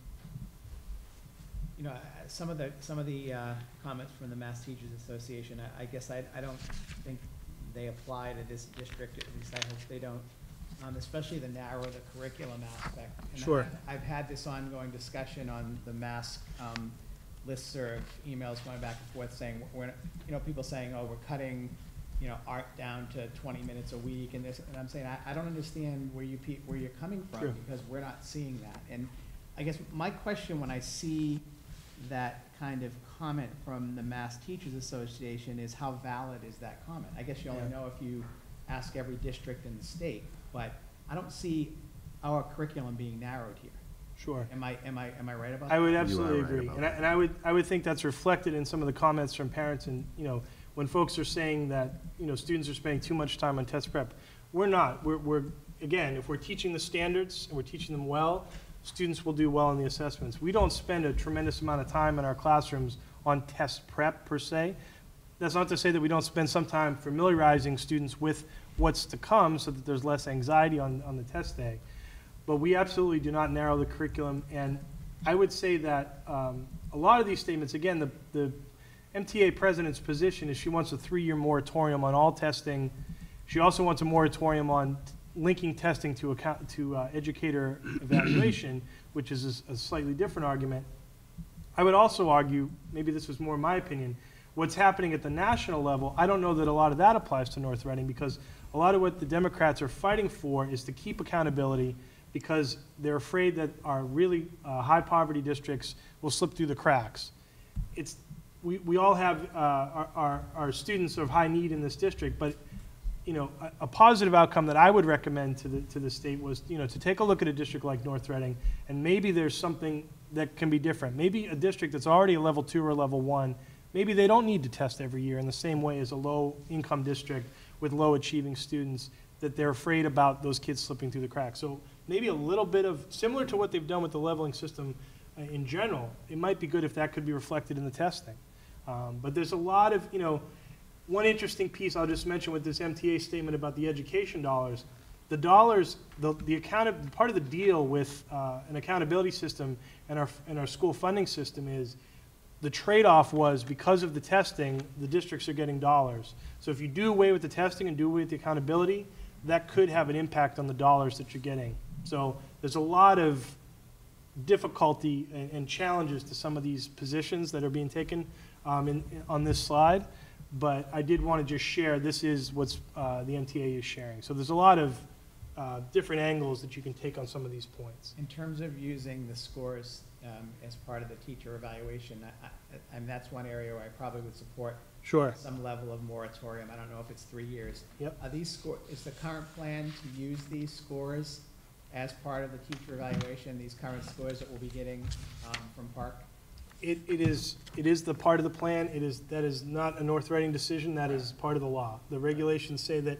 you know, some of the comments from the Mass Teachers Association, I guess I don't think they apply to this district, at least I hope they don't, especially the narrow the curriculum aspect. And Sure. I've had this ongoing discussion on the Mass listserv, emails going back and forth saying, you know, people saying, oh, we're cutting, you know, art down to 20 minutes a week and this, and I'm saying, I don't understand where you're coming from, Sure. because we're not seeing that. And I guess my question when I see that kind of comment from the Mass Teachers Association is, how valid is that comment? I guess you only Yeah. know if you ask every district in the state, but I don't see our curriculum being narrowed here. Sure. Am I right about that? I would You absolutely are right agree. about And that. I would think that's reflected in some of the comments from parents and, you know, when folks are saying that, you know, students are spending too much time on test prep. We're not. We're again, if we're teaching the standards and we're teaching them well, students will do well in the assessments. We don't spend a tremendous amount of time in our classrooms on test prep per se. That's not to say that we don't spend some time familiarizing students with what's to come so that there's less anxiety on the test day. But we absolutely do not narrow the curriculum. And I would say that a lot of these statements, again, the MTA president's position is she wants a 3-year moratorium on all testing. She also wants a moratorium on linking testing to educator evaluation, which is a slightly different argument. I would also argue, maybe this is more my opinion, what's happening at the national level, I don't know that a lot of that applies to North Reading, because a lot of what the Democrats are fighting for is to keep accountability, because they're afraid that our really high poverty districts will slip through the cracks. We all have our students of high need in this district, but you know, a positive outcome that I would recommend to the state was, you know, to take a look at a district like North Reading, and maybe there's something that can be different. Maybe a district that's already a level 2 or a level 1, maybe they don't need to test every year in the same way as a low-income district with low-achieving students, that they're afraid about those kids slipping through the cracks. So maybe a little bit of, similar to what they've done with the leveling system in general, it might be good if that could be reflected in the testing. But there's a lot of, you know, one interesting piece I'll just mention with this MTA statement about the education dollars. The dollars, part of the deal with an accountability system and our school funding system is the trade-off was, because of the testing, the districts are getting dollars. So if you do away with the testing and do away with the accountability, that could have an impact on the dollars that you're getting. So there's a lot of difficulty and challenges to some of these positions that are being taken on this slide. But I did want to just share, this is what's the MTA is sharing. So there's a lot of different angles that you can take on some of these points. In terms of using the scores as part of the teacher evaluation, and that's one area where I probably would support Sure. some level of moratorium. I don't know if it's 3 years. Yep. Are these is the current plan to use these scores as part of the teacher evaluation, these current scores that we'll be getting from Park? It is the part of the plan. That is not a North Reading decision. That is part of the law. The regulations say that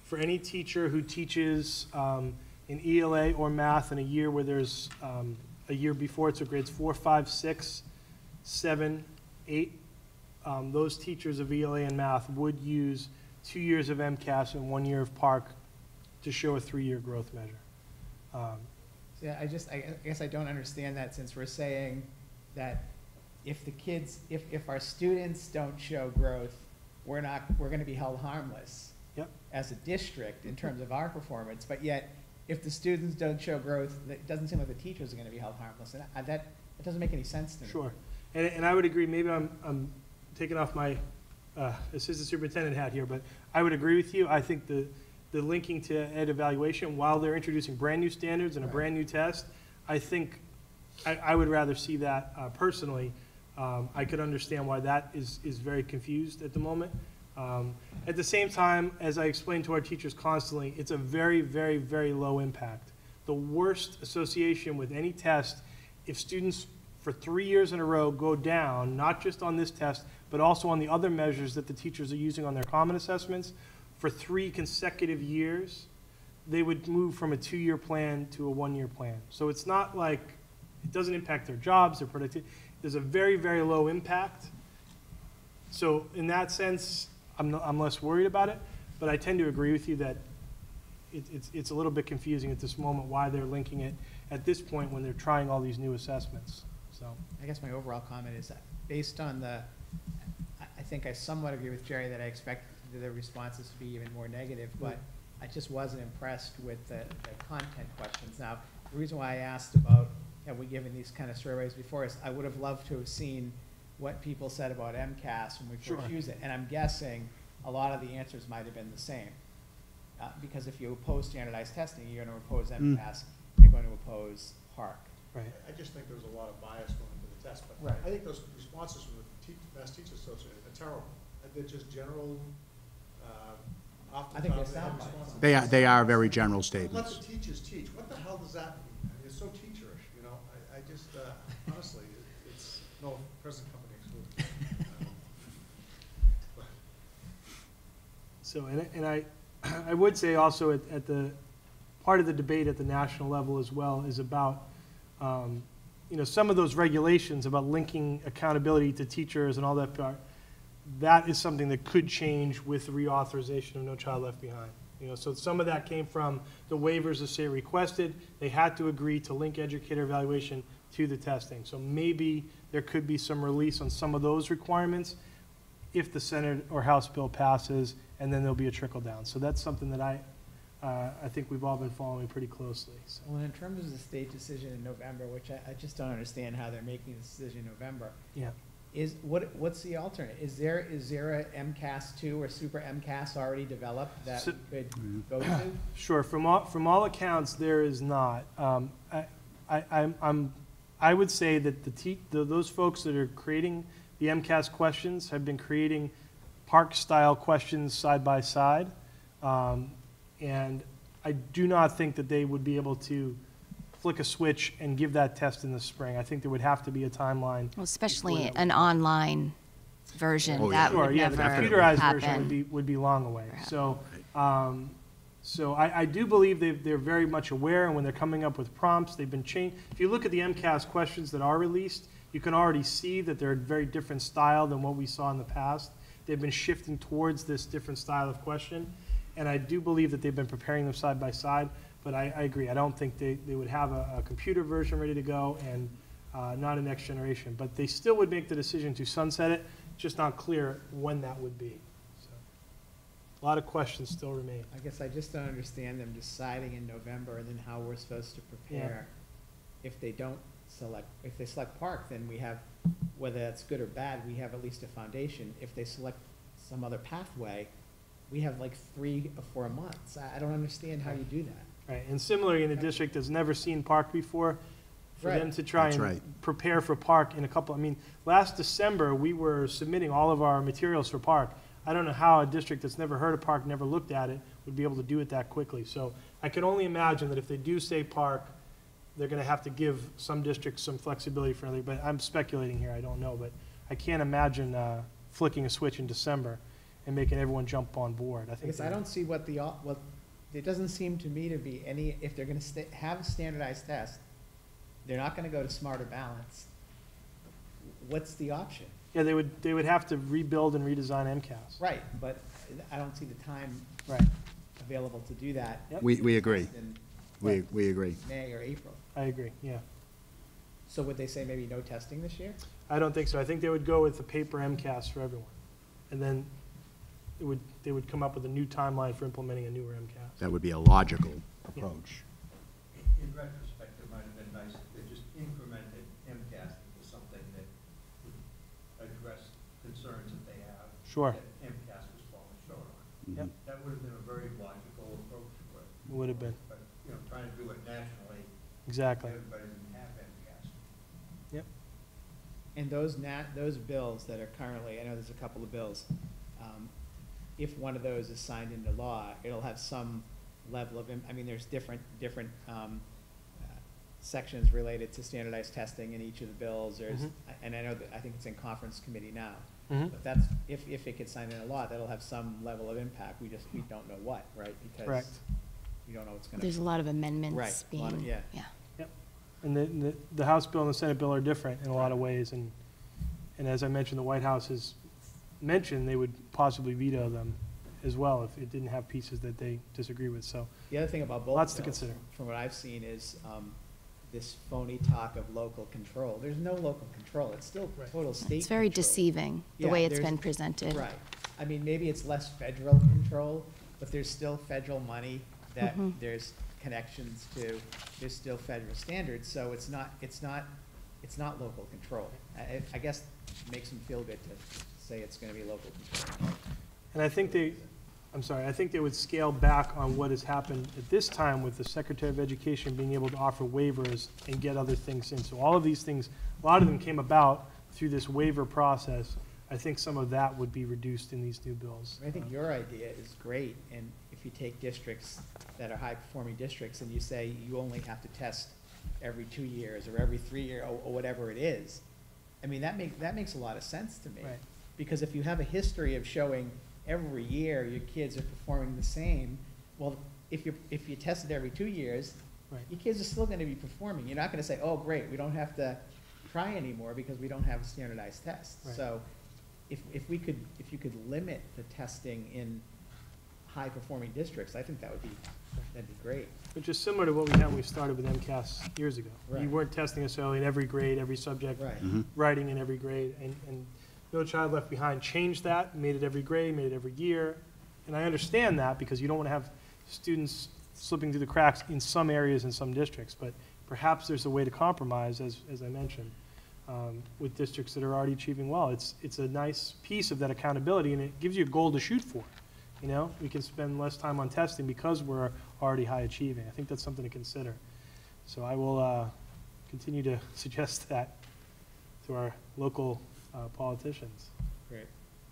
for any teacher who teaches in ELA or math in a year where there's a year before it, so grades 4, 5, 6, 7, 8, those teachers of ELA and math would use 2 years of MCAS and 1 year of PARC to show a 3-year growth measure. Yeah, I guess I don't understand that, since we're saying that if the kids, if our students don't show growth, we're gonna be held harmless. Yep. As a district in terms of our performance, but yet, if the students don't show growth, it doesn't seem like the teachers are gonna be held harmless, and that doesn't make any sense to me. Sure. And I would agree, maybe I'm taking off my assistant superintendent hat here, but I would agree with you. I think the linking to ed evaluation, while they're introducing brand-new standards and a Right. brand-new test, I think I would rather see that personally. I could understand why that is very confused at the moment. At the same time, as I explain to our teachers constantly, it's a very, very, very low impact. The worst association with any test, if students for 3 years in a row go down, not just on this test, but also on the other measures that the teachers are using on their common assessments, for 3 consecutive years, they would move from a 2-year plan to a 1-year plan. So it's not like, it doesn't impact their jobs, their productivity. There's a very, very low impact. So in that sense, I'm less worried about it, but I tend to agree with you that it's a little bit confusing at this moment why they're linking it at this point when they're trying all these new assessments, so. I guess my overall comment is that based on I think I somewhat agree with Jerry that I expect the responses to be even more negative, but I just wasn't impressed with the content questions. Now, the reason why I asked about, have we given these kind of surveys before is I would have loved to have seen what people said about MCAS when we first Sure. used it. And I'm guessing a lot of the answers might have been the same. Because if you oppose standardized testing, you're going to oppose MCAS, you're going to oppose PARC. Right. I just think there's a lot of bias going into the test, but Right. I think those responses from the Mass Teachers Association are terrible. They're just general, off the I think top they of the head sound like responses. They are very general Let statements. the teachers teach. What the hell does that mean? I mean, it's so teacherish, you know? I just, honestly, it's, no, present company excluded. So, and I would say also at the, part of the debate at the national level as well is about, some of those regulations about linking accountability to teachers and all that part, that is something that could change with the reauthorization of No Child Left Behind. So some of that came from the waivers the state requested. They had to agree to link educator evaluation to the testing. So maybe there could be some release on some of those requirements if the Senate or House bill passes, and then there'll be a trickle down. So that's something that I think we've all been following pretty closely. So. Well, in terms of the state decision in November, which I just don't understand how they're making the decision in November, Yeah. What's the alternate? Is there a MCAS 2 or super MCAS already developed that So- we could go to? Sure. From all accounts, there is not. I would say that those folks that are creating the MCAS questions have been creating PARC-style questions side by side, and I do not think that they would be able to flick a switch and give that test in the spring. I think there would have to be a timeline. Well, especially before that an online version, Oh, yeah. that Sure, would yeah, the never computerized version happen. would be long away. Perhaps. So I do believe they're very much aware, and when they're coming up with prompts, they've been changed. If you look at the MCAS questions that are released, you can already see that they're a very different style than what we saw in the past. They've been shifting towards this different style of question, and I do believe that they've been preparing them side by side, but I agree. I don't think they would have a computer version ready to go and not a next generation, but they still would make the decision to sunset it, just not clear when that would be. So, a lot of questions still remain. I guess I just don't understand them deciding in November and then how we're supposed to prepare. If they select PARC, then we have, whether that's good or bad, we have at least a foundation. If they select some other pathway, we have like 3 or 4 months. I don't understand how you do that. Right, and similarly, in a district that's never seen PARC before, for them Right. to try That's and right. prepare for PARC in last December, we were submitting all of our materials for PARC. I don't know how a district that's never heard of PARC, never looked at it, would be able to do it that quickly. So I can only imagine that if they do say PARC, they're gonna have to give some districts some flexibility for but I'm speculating here, I don't know, but I can't imagine flicking a switch in December and making everyone jump on board. I think. Because I don't see what it doesn't seem to me to be any, if they're gonna have a standardized test, they're not gonna go to Smarter Balance. What's the option? Yeah, they would have to rebuild and redesign MCAS. Right, but I don't see the time Right, available to do that. Yep. We agree. In, We agree. May or April. I agree, yeah. So would they say maybe no testing this year? I don't think so. I think they would go with the paper MCAS for everyone. And then they would come up with a new timeline for implementing a newer MCAS. That would be a logical approach. In retrospect, it might have been nice if they just incremented MCAS into something that would address concerns that they have. Sure. That MCAS was falling short on. Yep, That would have been a very logical approach to it. it would have been, But, trying to do it nationally, exactly. everybody didn't have MCAS. Yep, And those bills that are currently, I know there's a couple of bills, if one of those is signed into law, it'll have some level of, I mean, there's different sections related to standardized testing in each of the bills, Mhm. and I know that, I think it's in conference committee now. Mhm. But that's, if it gets signed into law, that'll have some level of impact, we don't know what, right? Because correct. we don't know what's gonna. There's a lot of amendments Right, a lot of- being, yeah. yeah. And the House bill and the Senate bill are different in a lot of ways, and as I mentioned, the White House has mentioned they would possibly veto them as well if it didn't have pieces that they disagree with, so. The other thing about both Lots to bills, consider. from what I've seen, is this phony talk of local control. There's no local control. It's still Right. total state It's very control. deceiving, the Yeah, way it's there's- been presented. Right. I mean, maybe it's less federal control, but there's still federal money that Mhm. there's connections to. There's still federal standards, so it's not local control. I guess it makes them feel good to say it's gonna be local control. And I think they would scale back on what has happened at this time with the Secretary of Education being able to offer waivers and get other things in. So all of these things, a lot of them came about through this waiver process. I think some of that would be reduced in these new bills. I think your idea is great, and if you take districts that are high-performing districts and you say you only have to test every 2 years or every 3 years or whatever it is, I mean, that makes a lot of sense to me. Right. Because if you have a history of showing every year your kids are performing the same, well, if you test it every 2 years, Right. your kids are still gonna be performing. You're not gonna say, oh, great, we don't have to try anymore because we don't have a standardized test. Right. So if you could limit the testing in high-performing districts, I think that'd be great. Which is similar to what we had when we started with MCAS years ago. Right. You weren't testing necessarily in every grade, every subject. Right. Writing in every grade, and No Child Left Behind changed that, made it every grade, made it every year. And I understand that, because you don't want to have students slipping through the cracks in some areas in some districts, but perhaps there's a way to compromise, as I mentioned, with districts that are already achieving well. It's a nice piece of that accountability, and it gives you a goal to shoot for. You know, we can spend less time on testing because we're already high achieving. I think that's something to consider. So I will continue to suggest that to our local politicians. Great.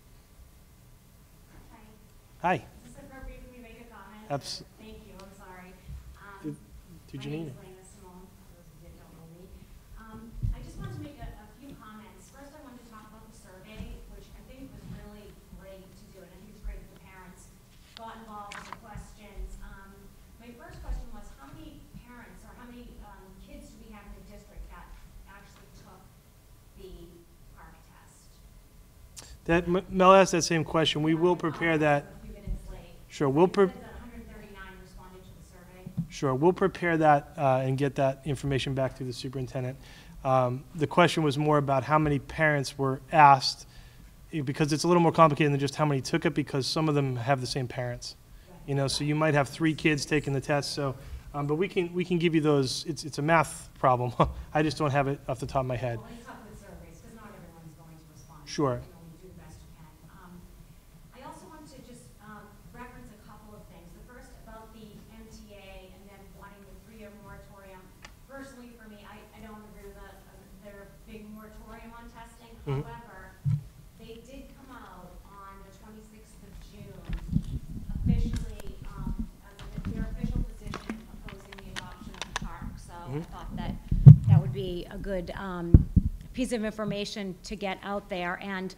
Hi, Is this appropriate for me to make a comment? Thank you, I'm sorry. To My Janina. name is Lena Simone, for those of you that don't know me. I just wanted to make a few comments. First, I wanted to talk about the survey, which I think was really great to do, and I think it's great that the parents got involved with the questions. My first question was, how many parents or how many kids do we have in the district that actually took the PARC test? Mel asked that same question. We will prepare that. A few minutes late. Sure, we'll It says that 139 responded to the survey. Sure, we'll prepare that and get that information back to the superintendent. The question was more about how many parents were asked, because it's a little more complicated than just how many took it, because some of them have the same parents. You know, so you might have 3 kids taking the test, so, but we can give you those. It's a math problem. I just don't have it off the top of my head. Well, it's tough with surveys, because not everyone's going to respond. Sure. You can only do the best you can. I also want to just reference a couple of things. The first about the MTA and then wanting the 3-year moratorium. Personally, for me, I don't agree with their big moratorium on testing. Mhm. However, they did come out on the 26th of June, officially, their official position opposing the adoption of the park. So I thought that would be a good piece of information to get out there. And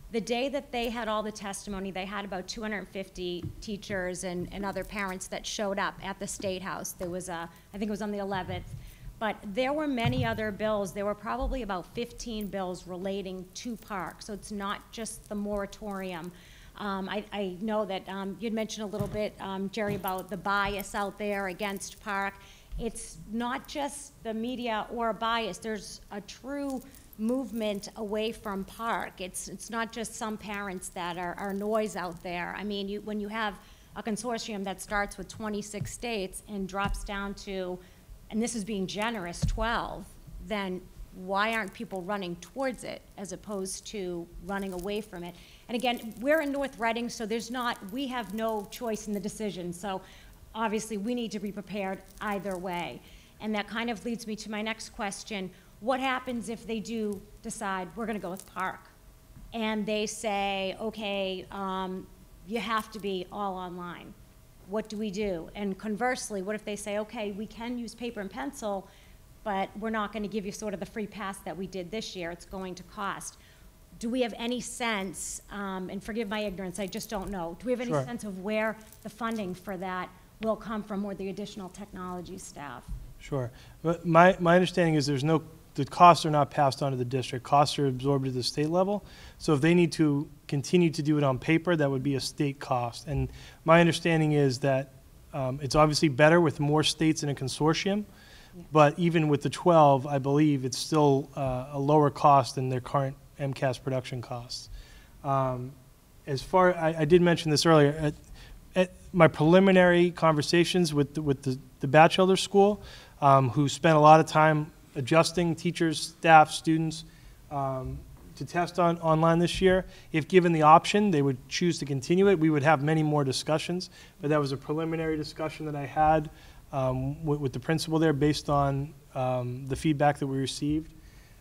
The day that they had all the testimony, they had about 250 teachers and other parents that showed up at the State House. There was I think it was on the 11th. But there were many other bills. There were probably about 15 bills relating to park. So it's not just the moratorium. I know that you'd mentioned a little bit, Jerry, about the bias out there against park. It's not just the media or a bias. There's a true movement away from park. It's not just some parents that are noise out there. I mean, when you have a consortium that starts with 26 states and drops down to, and this is being generous, 12, then why aren't people running towards it as opposed to running away from it? And again, we're in North Reading, so we have no choice in the decision. So obviously we need to be prepared either way. And that kind of leads me to my next question. What happens if they do decide we're gonna go with park? And they say, okay, you have to be all online. What do we do? And conversely, what if they say, okay, we can use paper and pencil, but we're not going to give you sort of the free pass that we did this year. It's going to cost. Do we have any sense, and forgive my ignorance, I just don't know, do we have any Sure. sense of where the funding for that will come from, or the additional technology staff? Sure. But my understanding is the costs are not passed on to the district. Costs are absorbed at the state level. So if they need to continue to do it on paper, that would be a state cost. And my understanding is that it's obviously better with more states in a consortium, but even with the 12, I believe it's still a lower cost than their current MCAS production costs. I did mention this earlier, at my preliminary conversations with the Batchelder School, who spent a lot of time adjusting teachers, staff, students to test online this year. If given the option, they would choose to continue it. We would have many more discussions, but that was a preliminary discussion that I had with the principal there based on the feedback that we received.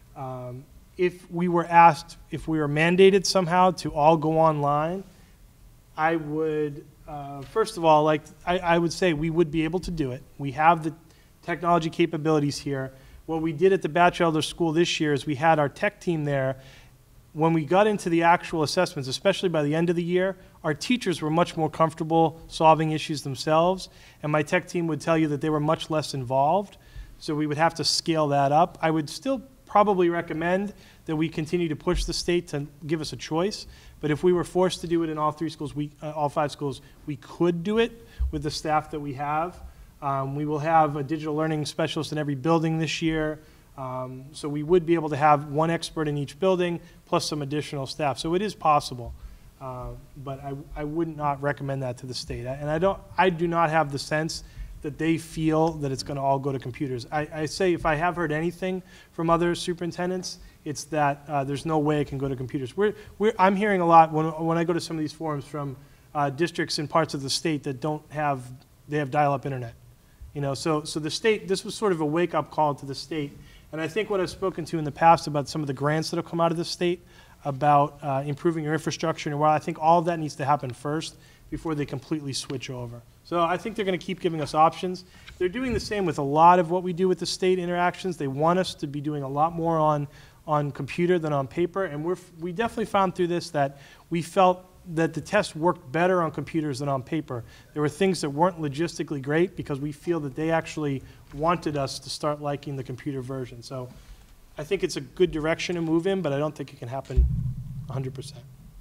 If we were asked, if we were mandated somehow to all go online, I would, first of all, I would say we would be able to do it. We have the technology capabilities here. What we did at the Batchelder School this year is we had our tech team there. When we got into the actual assessments, especially by the end of the year, our teachers were much more comfortable solving issues themselves, and my tech team would tell you that they were much less involved, so we would have to scale that up. I would still probably recommend that we continue to push the state to give us a choice, but if we were forced to do it in all 3 schools, all 5 schools, we could do it with the staff that we have. We will have a digital learning specialist in every building this year. So we would be able to have one expert in each building plus some additional staff. So it is possible, but I would not recommend that to the state. And I do not have the sense that they feel that it's going to all go to computers. I say if I have heard anything from other superintendents, it's that there's no way it can go to computers. I'm hearing a lot when I go to some of these forums from districts in parts of the state that they have dial-up internet. You know, so the state, this was sort of a wake-up call to the state. And I think what I've spoken to in the past about some of the grants that have come out of the state about improving your infrastructure, and while I think all of that needs to happen first before they completely switch over. So I think they're going to keep giving us options. They're doing the same with a lot of what we do with the state interactions. They want us to be doing a lot more on computer than on paper, and we definitely found through this that we felt that the test worked better on computers than on paper. There were things that weren't logistically great because we feel that they actually wanted us to start liking the computer version. So I think it's a good direction to move in, but I don't think it can happen 100%.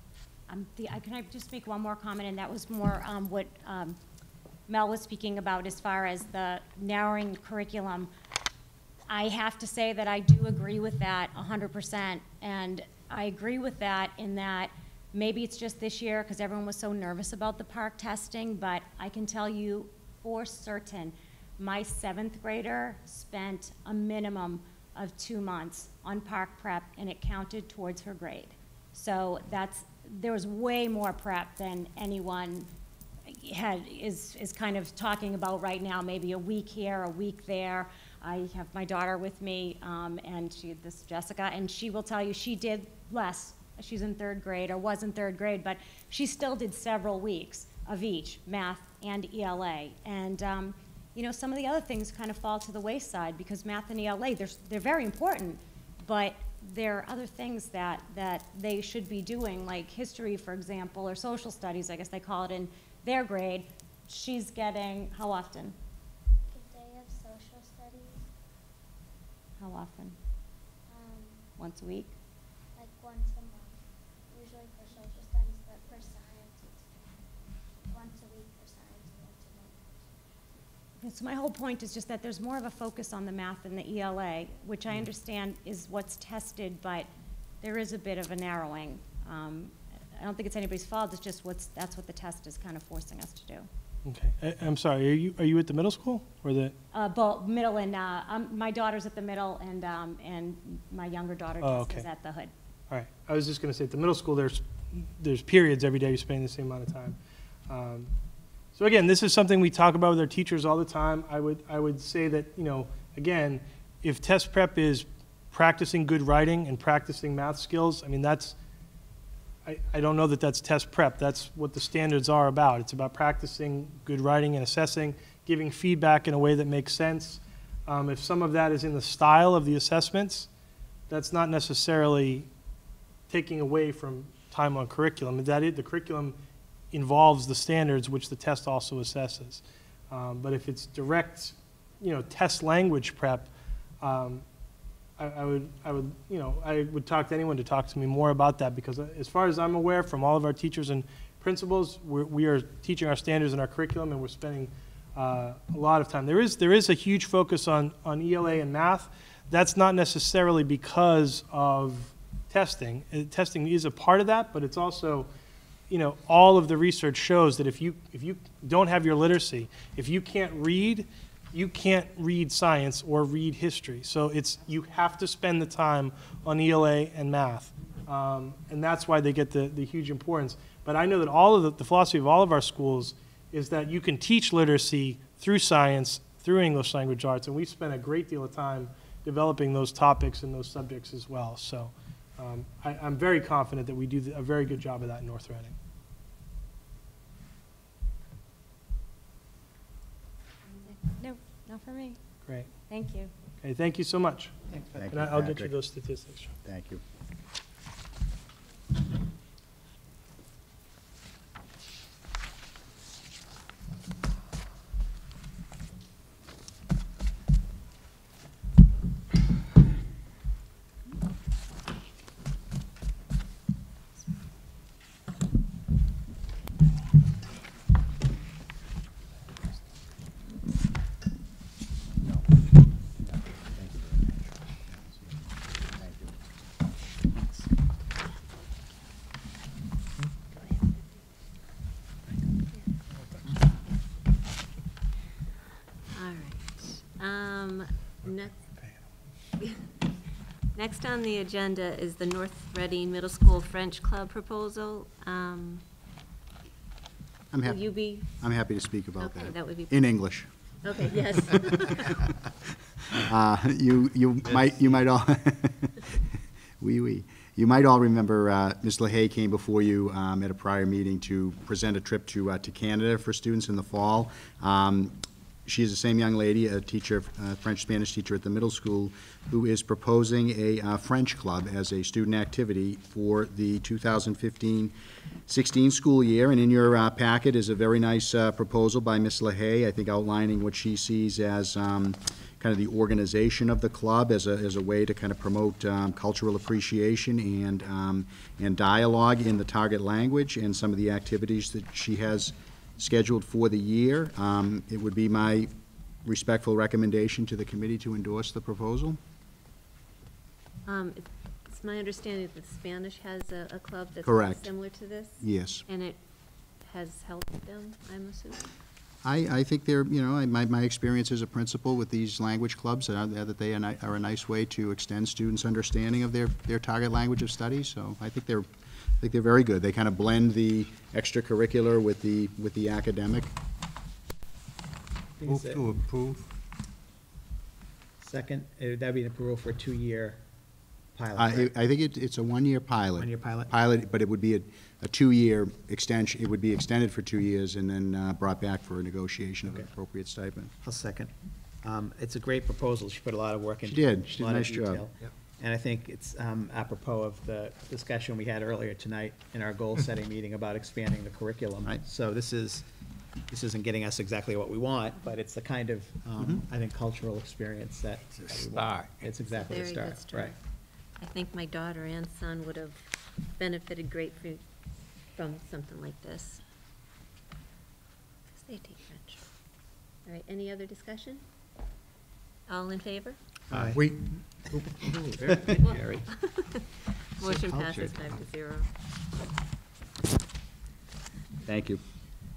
Can I just make one more comment, and that was more what Mel was speaking about as far as the narrowing curriculum. I have to say that I do agree with that 100%, and I agree with that in that maybe it's just this year because everyone was so nervous about the park testing, but I can tell you for certain, my 7th grader spent a minimum of 2 months on park prep, and it counted towards her grade. So there was way more prep than anyone is kind of talking about right now, maybe a week here, a week there. I have my daughter with me, and this is Jessica, and she will tell you she did less. She's in 3rd grade, or was in 3rd grade, but she still did several weeks of each, math and ELA. And you know, some of the other things kind of fall to the wayside because math and ELA, they're very important, but there are other things that they should be doing, like history, for example, or social studies, I guess they call it in their grade. She's getting, how often? A day of social studies, How often? Once a week? like once a month, usually for social studies, but for science, it's once a week for science and once a month. So my whole point is just that there's more of a focus on the math and the ELA, which I understand is what's tested, but there is a bit of a narrowing. I don't think it's anybody's fault, it's just that's what the test is kind of forcing us to do. Okay. I'm sorry, are you at the middle school or the? Both middle and, my daughter's at the middle and my younger daughter Oh, just is okay. at the hood. All right. I was just going to say, at the middle school, there's periods every day you're spending the same amount of time. So again, this is something we talk about with our teachers all the time. I would say that, again, if test prep is practicing good writing and practicing math skills, I mean, I don't know that that's test prep. That's what the standards are about. It's about practicing good writing and assessing, giving feedback in a way that makes sense. If some of that is in the style of the assessments, that's not necessarily taking away from time on curriculum. The curriculum involves the standards, which the test also assesses. But if it's direct, test language prep, I would talk to anyone to talk to me more about that, because as far as I'm aware, from all of our teachers and principals, we are teaching our standards in our curriculum, and we're spending a lot of time. There is a huge focus on ELA and math. That's not necessarily because of testing. Testing is a part of that, but it's also, all of the research shows that if you don't have your literacy, if you can't read science or read history. So you have to spend the time on ELA and math. And that's why they get the huge importance. But I know that all of the philosophy of all of our schools is that you can teach literacy through science, through English language arts, and we've spent a great deal of time developing those topics and those subjects as well. So I'm very confident that we do a very good job of that in North Reading. No, not for me. Great. Thank you. Okay, thank you so much. Thank And you, I'll get you Patrick. those statistics. Thank you. All right. Next on the agenda is the North Reading Middle School French Club proposal. I'm Will happy. you be, I'm happy to speak about Okay, that. that would be- In English. okay, yes. You might all, oui. You might all remember Ms. LaHaye came before you at a prior meeting to present a trip to Canada for students in the fall. She is the same young lady, a teacher, French-Spanish teacher at the middle school, who is proposing a French club as a student activity for the 2015-16 school year. And in your packet is a very nice proposal by Ms. LaHaye, I think outlining what she sees as kind of the organization of the club as a way to kind of promote cultural appreciation and dialogue in the target language, and some of the activities that she has scheduled for the year. It would be my respectful recommendation to the committee to endorse the proposal. It's my understanding that Spanish has a club that's Correct. similar to this? Yes. And it has helped them, I'm assuming? I think they're, my experience as a principal with these language clubs, that they are a nice way to extend students' understanding of their target language of study. So I think they're very good. They kind of blend the extracurricular with the academic. Move to approve. Second, that'd be an approval for a 2-year pilot. I correct? think it's a one-year pilot. One-year pilot? Pilot, but it would be a 2-year extension. It would be extended for 2 years and then brought back for a negotiation of an Okay. appropriate stipend. I'll second. It's a great proposal. She put a lot of work into She it. did. She did a lot of nice job. detail. Yep. And I think it's apropos of the discussion we had earlier tonight in our goal-setting meeting about expanding the curriculum. Right. So this isn't getting us exactly what we want, but it's the kind of, I think, cultural experience that we want. start. It's exactly a Very good start, start. right. I think my daughter and son would have benefited from something like this. 'Cause they take French. All right, any other discussion? All in favor? Aye. We, Ooh, very good, Gary. Motion cultured. passes 5-0. Thank you.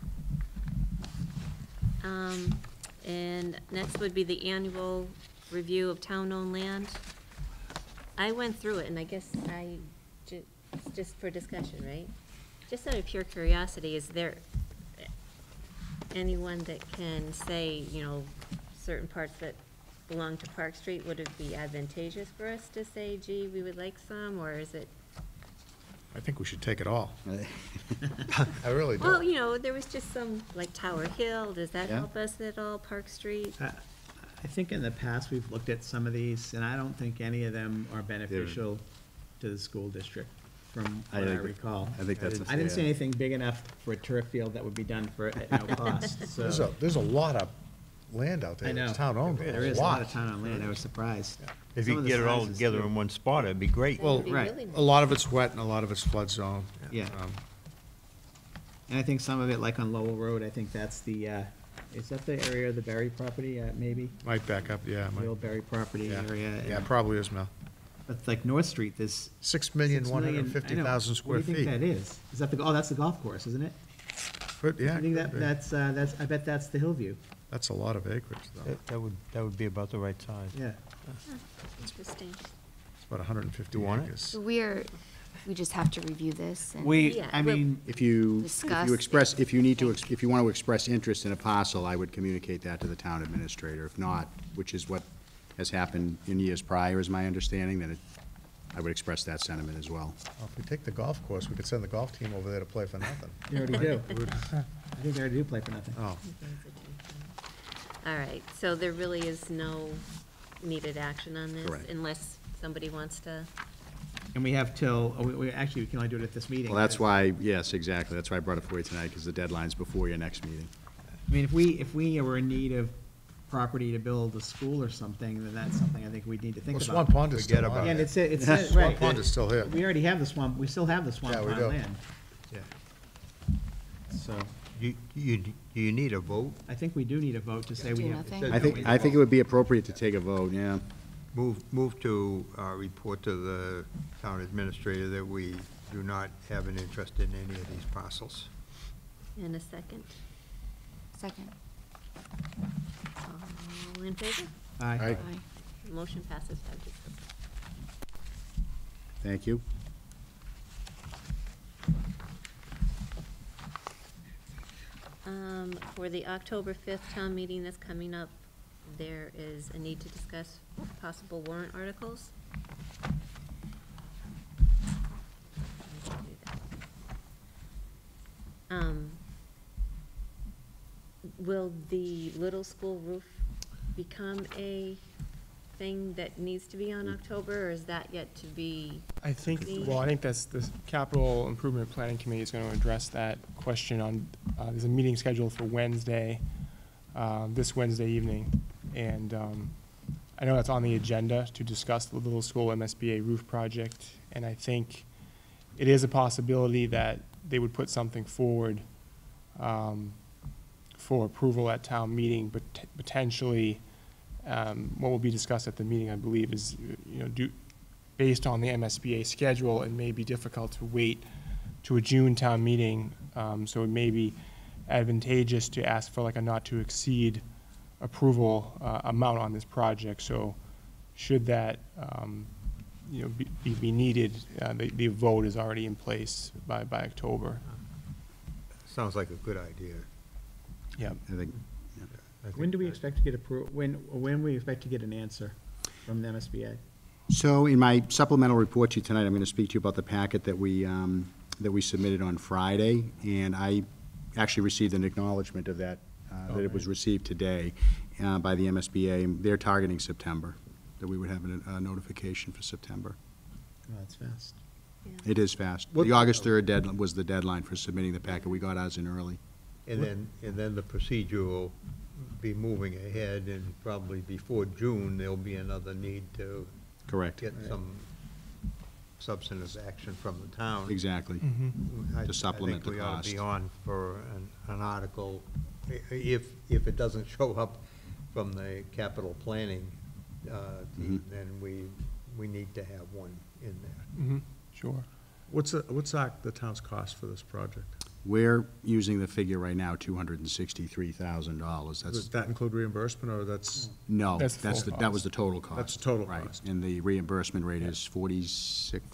And next would be the annual review of town-owned land. I went through it, and I guess just for discussion, right? Just out of pure curiosity, is there anyone that can say, certain parts that belong to Park Street, would it be advantageous for us to say, gee, we would like some, or is it? I think we should take it all. I really do. Well, there was just some, like Tower Hill, does that Yeah. help us at all, Park Street? I think in the past, we've looked at some of these, and I don't think any of them are beneficial to the school district, from what I recall. I think that's. I didn't see anything big enough for a turf field that would be done for, at no cost, so. There's a lot of land out there I know. that's town-owned. There is a lot of town-owned land, I was surprised. If Some you of could the get it all sizes, together too. in one spot, it'd be great. Well, That'd be right. really nice. A lot of it's wet and a lot of it's flood zone. Yeah. Um, And I think some of it, like on Lowell Road, I think that's the, is that the area of the Berry property, maybe? Might back up, yeah. The old Berry property Yeah, area. yeah, and- probably is, Mel. But like North Street, there's. 6,150,000 square What do you feet. think that is? Is that that's the golf course, isn't it? But, yeah, I think could be. that's, I bet that's the Hillview, That's a lot of acreage, though. That would be about the right size. yeah. Interesting. It's about 150 You want it? acres. So we just have to review this and. Yeah, I well- mean, If you Discuss. if you need to, if you want to express interest in a parcel, I would communicate that to the town administrator. If not, which is what has happened in years prior, is my understanding, then I would express that sentiment as well. Well, if we take the golf course, we could send the golf team over there to play for nothing. they already do. I think they already do play for nothing. Oh, All right, so there really is no needed action on this? Correct. Unless somebody wants to, And we have till, actually, we can only do it at this meeting. Well, that's why, yes, exactly. That's why I brought it for you tonight, because the deadline's before your next meeting. I mean, if we were in need of property to build a school or something, then that's something I think we'd need to think well, about. Swamp Pond is Forget still about on And there. it's, Swamp right. Pond is still here. We already have the swamp, we still have the swamp Yeah, we pond do. land, Yeah. so You need a vote? I think we do need a vote to say we Do have. nothing? I think it would be appropriate to take a vote, yeah. Move to report to the town administrator that we do not have an interest in any of these parcels. in a second. Second. All in favor? Aye. Aye. Motion passes 5-0. Thank you. For the October 5th town meeting that's coming up, there is a need to discuss possible warrant articles. Will the little school roof become a thing that needs to be on October, or is that yet to be? I think, seen? well, I think that's, the Capital Improvement Planning Committee is going to address that question on, there's a meeting scheduled for Wednesday, this Wednesday evening. And I know that's on the agenda to discuss the Little School MSBA roof project. And I think it is a possibility that they would put something forward for approval at town meeting, but potentially, what will be discussed at the meeting, I believe, is, based on the MSBA schedule, it may be difficult to wait to a June town meeting, so it may be advantageous to ask for like a not-to-exceed approval amount on this project. So should that, be needed, the vote is already in place by October. Sounds like a good idea. Yeah. I think, When do we expect to get when we expect to get an answer from the MSBA? so in my supplemental report to you tonight, I'm going to speak to you about the packet that we submitted on Friday, and I actually received an acknowledgement of that, that it was received today by the MSBA. They're targeting September. that we would have a notification for September. Oh, that's fast. It is fast. What- The August 3rd deadline was the deadline for submitting the packet. We got ours in early. And then the procedure will be moving ahead, and probably before June, there'll be another need to Correct. get some substantive action from the town. Exactly. To supplement the I think we ought to be cost. on for an article, if it doesn't show up from the capital planning team, then we need to have one in there. Mm-hmm. Sure. What's the town's cost for this project? We're using the figure right now, $263,000. Does That's, that include reimbursement, or that's, no, That's the that's full that was cost. the total cost. That's the total Right. cost. And the reimbursement rate is 46.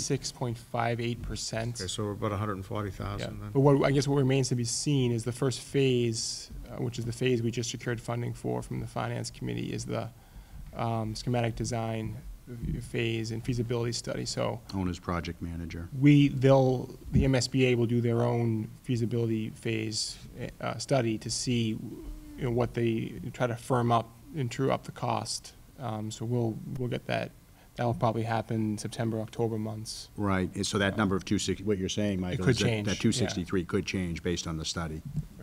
46.58%. okay, so we're about Yeah, 140,000 then? but I guess what remains to be seen is the first phase, which is the phase we just secured funding for from the Finance Committee, is the schematic design phase and feasibility study. So Owner's project manager. the MSBA will do their own feasibility phase study to see, what they try to firm up and true up the cost. So we'll get that. That'll probably happen September, October months. Right, and so that number of 260, what you're saying, Michael, could is that change, that 263 could change based on the study.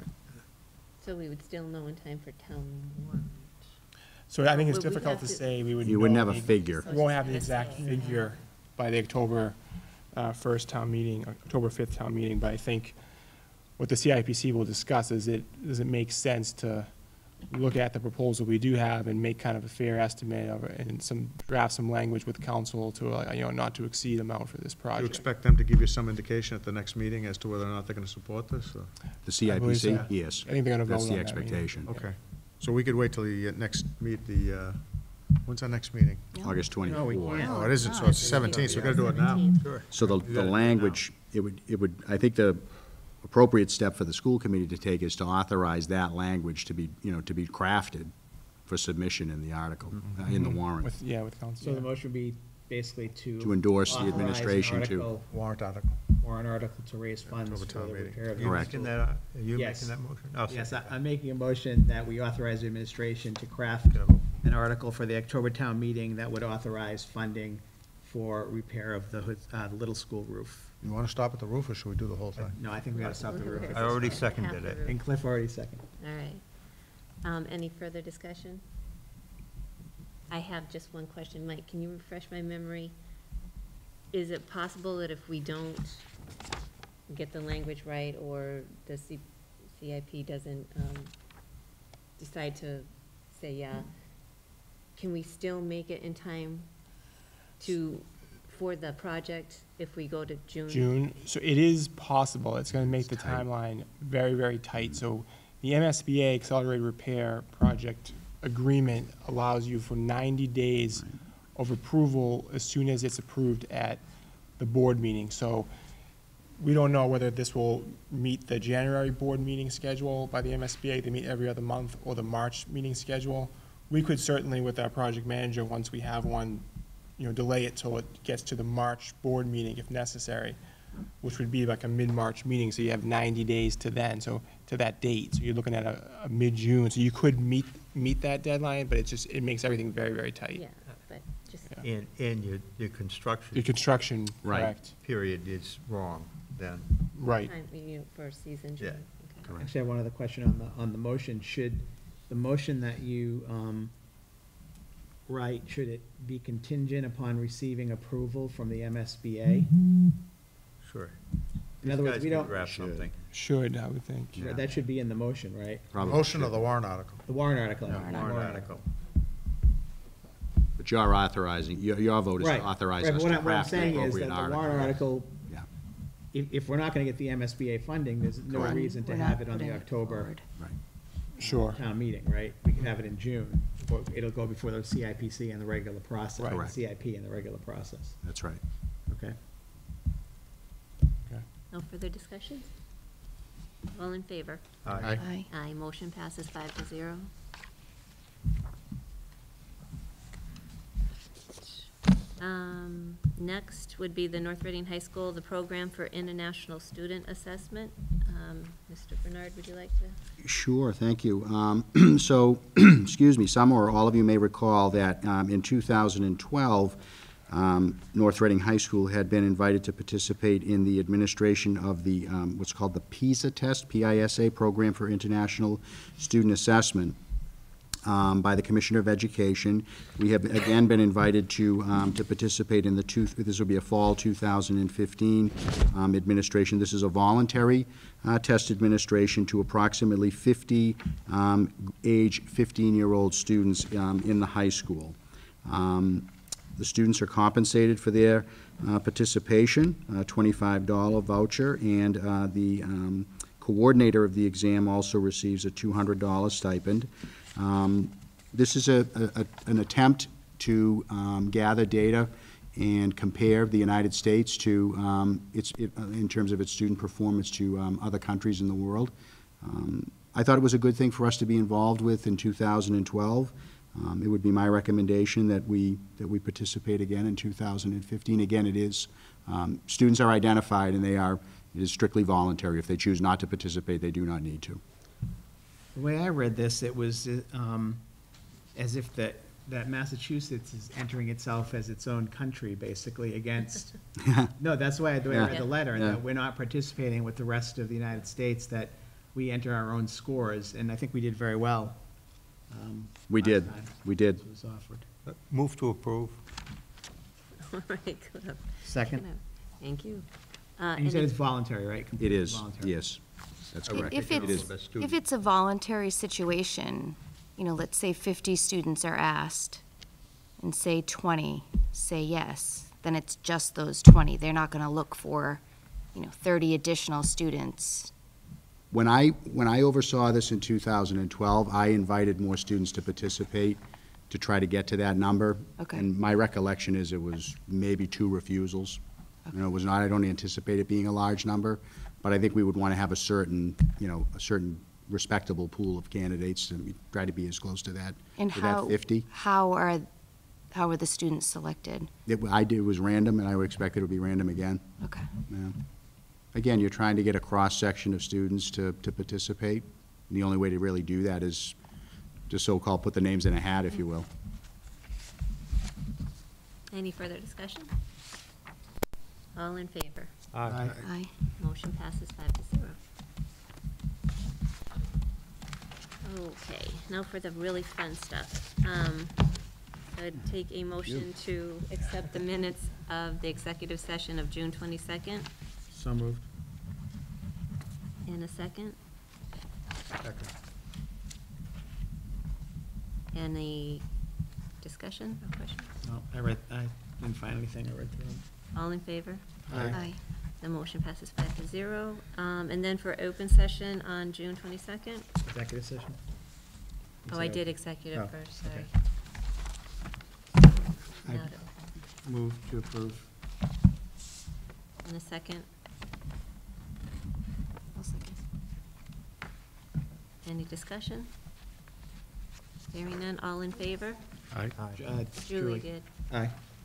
So we would still know in time for town warrant. So I think it's Would we difficult have to to- say. We would. You wouldn't know have a the- figure. We won't have the I was just exact gonna say, figure by the October 1st town meeting, October 5th town meeting, but I think what the CIPC will discuss is does it make sense to look at the proposal we do have and make kind of a fair estimate of it, and draft some language with council to, not to exceed amount for this Do you project. expect them to give you some indication at the next meeting as to whether or not they're going to support this? or- The I believe CIPC, so. yes. I think they're gonna That's vote the on that, right? expectation. Okay, so we could wait till the next when's our next meeting? August 24. Oh, it isn't, so it's 17th, so we gotta do it now. 17th. Sure. So the language, it would, I think the appropriate step for the school committee to take is to authorize that language to be, to be crafted for submission in the article, in the warrant. With council. So the motion would be basically To endorse the authorize an administration to, article- Warrant article. or an article to raise funds October for town the meeting. repair of the Correct. school. Are you Yes. making that motion? I'll Yes, second that. I'm making a motion that we authorize the administration to craft an article for the October town meeting that would authorize funding for repair of the little school roof. You want to stop at the roof, or should we do the whole thing? No, I think we gotta stop the roof. at I this already point. seconded it. And Cliff already seconded. All right. Any further discussion? I have just one question. Mike, can you refresh my memory? Is it possible that if we don't get the language right, or the CIP doesn't decide to say yeah, can we still make it in time for the project if we go to June? June, so it is possible, it's gonna make the It's tight. timeline very, very tight. So the MSBA Accelerated Repair Project Agreement allows you for 90 days of approval as soon as it's approved at the board meeting. So we don't know whether this will meet the January board meeting schedule by the MSBA, they meet every other month, or the March meeting schedule. We could certainly, with our project manager, once we have one, delay it till it gets to the March board meeting if necessary, which would be like a mid-March meeting, so you have 90 days to then, so to that date. So you're looking at a mid-June, so you could meet that deadline, but it makes everything very, very tight. Yeah, but just, Yeah. And your construction The construction, Right. correct, period is wrong then. right. time, for season, Yeah. June. Okay. correct. Actually, I have one other question on the motion. Should the motion that you write, should it be contingent upon receiving approval from the MSBA? Sure. In other words, These we guys don't, can draft Should. something. Should, I would think. Yeah. that should be in the motion, right? Probably Motion or should. the warrant article? The warrant article. Warrant article. But you're authorizing, your vote is to Right, authorize right, us but to what I'm craft the saying is that appropriate the article. warrant article, Yeah, if we're not gonna get the MSBA funding, there's no Correct. reason to We're have not it on the putting it October forward. right. Sure. town meeting, right? We can have it in June, or it'll go before the CIPC and the regular process, Right. the Correct. CIP and the regular process, That's right. okay? No further discussions? All in favor? Aye. Aye. Aye, motion passes 5-0. Next would be the North Reading High School, the Program for International Student Assessment. Mr. Bernard, would you like to? Sure, thank you. So, excuse me, some or all of you may recall that in 2012, North Reading High School had been invited to participate in the administration of the, what's called the PISA test, PISA, Program for International Student Assessment, by the Commissioner of Education. We have again been invited to participate in this will be a fall 2015 administration. This is a voluntary test administration to approximately 50 age 15-year-old students in the high school. The students are compensated for their participation, a $25 voucher, and the coordinator of the exam also receives a $200 stipend. This is an attempt to gather data and compare the United States to in terms of its student performance to other countries in the world. I thought it was a good thing for us to be involved with in 2012. It would be my recommendation that we participate again in 2015. Again, it is students are identified, and it is strictly voluntary. If they choose not to participate, they do not need to. The way I read this, it was as if that Massachusetts is entering itself as its own country, basically, against, no, that's the way I read the letter, and that we're not participating with the rest of the United States, that we enter our own scores, and I think we did very well. We did. We did. This was offered. Move to approve. All right, good. Second? Thank you. And you said it's voluntary, right? It Completely is, voluntary. yes. That's correct. If It is. if it's a voluntary situation, you know, let's say 50 students are asked, and say 20 say yes, then it's just those 20. They're not going to look for, 30 additional students. When I oversaw this in 2012, I invited more students to participate to try to get to that number. Okay. And my recollection is it was maybe 2 refusals. It was not, I don't anticipate it being a large number, but I think we would want to have a certain respectable pool of candidates, and we try to be as close to that, And to that 50. how are the students selected? It was random, and I would expect it would be random again. Okay. Yeah. Again, you're trying to get a cross-section of students to participate. And the only way to really do that is to so-called put the names in a hat, if you will. Any further discussion? All in favor? Aye. Aye. Motion passes 5-0. Okay, now for the really fun stuff. I'd take a motion to accept the minutes of the executive session of June 22nd. So moved. In a second. Second. Any discussion or questions? No, I didn't find anything, I read through them. All in favor? Aye. The motion passes 5-0. And then for open session on June 22nd. Executive session? Oh, I did executive Oh, first, sorry. I Now move to approve. In a second. I'll second. Any discussion? Hearing none, all in favor? Aye. Julie did. Aye.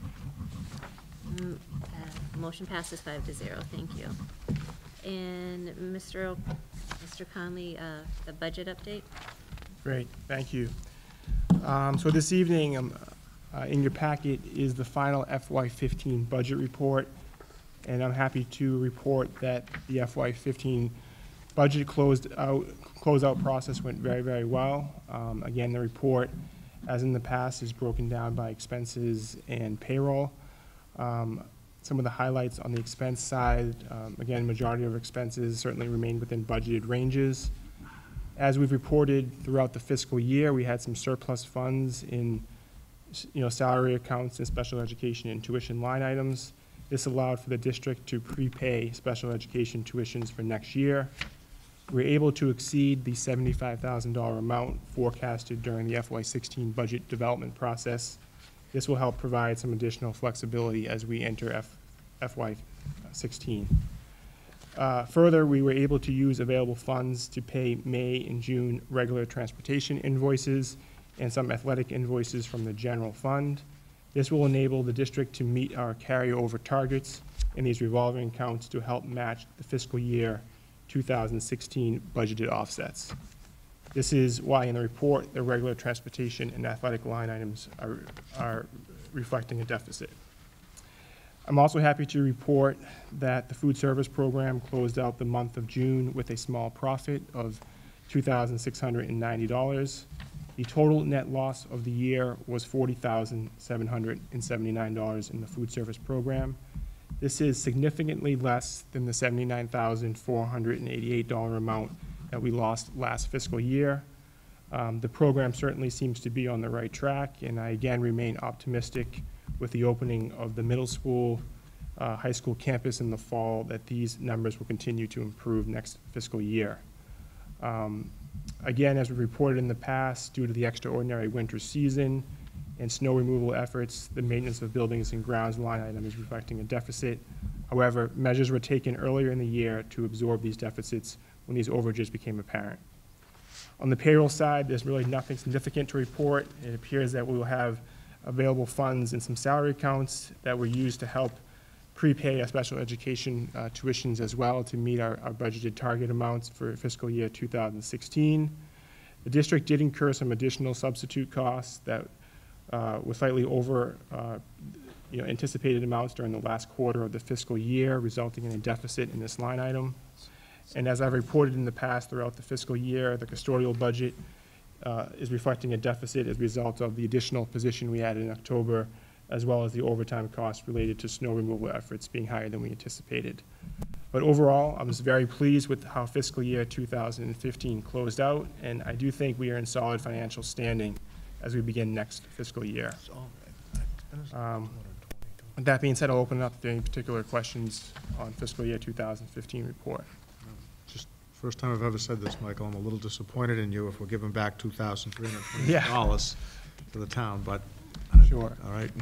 Motion passes 5-0, thank you. And Mr. Conley, the budget update? Great, thank you. So this evening, in your packet is the final FY15 budget report, and I'm happy to report that the FY15 budget closeout process went very, very well. Again, the report, as in the past, is broken down by expenses and payroll. Some of the highlights on the expense side, again, majority of expenses certainly remained within budgeted ranges. As we've reported throughout the fiscal year, we had some surplus funds in, salary accounts and special education and tuition line items. This allowed for the district to prepay special education tuitions for next year. We were able to exceed the $75,000 amount forecasted during the FY16 budget development process. This will help provide some additional flexibility as we enter FY16. Further, we were able to use available funds to pay May and June regular transportation invoices and some athletic invoices from the general fund. This will enable the district to meet our carryover targets in these revolving accounts to help match the fiscal year 2016 budgeted offsets. This is why in the report, the regular transportation and athletic line items are reflecting a deficit. I'm also happy to report that the food service program closed out the month of June with a small profit of $2,690. The total net loss of the year was $40,779 in the food service program. This is significantly less than the $79,488 amount that we lost last fiscal year. The program certainly seems to be on the right track, and I again remain optimistic with the opening of the middle school, high school campus in the fall that these numbers will continue to improve next fiscal year. Again, as we reported in the past, due to the extraordinary winter season and snow removal efforts, the maintenance of buildings and grounds line item is reflecting a deficit. However, measures were taken earlier in the year to absorb these deficits when these overages became apparent. On the payroll side, there's really nothing significant to report. It appears that we will have available funds in some salary accounts that were used to help prepay our special education tuitions as well to meet our budgeted target amounts for fiscal year 2016. The district did incur some additional substitute costs that were slightly over anticipated amounts during the last quarter of the fiscal year, resulting in a deficit in this line item. And as I've reported in the past throughout the fiscal year, the custodial budget is reflecting a deficit as a result of the additional position we added in October, as well as the overtime costs related to snow removal efforts being higher than we anticipated. But overall, I was very pleased with how fiscal year 2015 closed out, and I do think we are in solid financial standing as we begin next fiscal year. With that being said, I'll open it up to any particular questions on fiscal year 2015 report. Just first time I've ever said this, Michael, I'm a little disappointed in you if we're giving back $2,320 to the town, but. Sure. All right.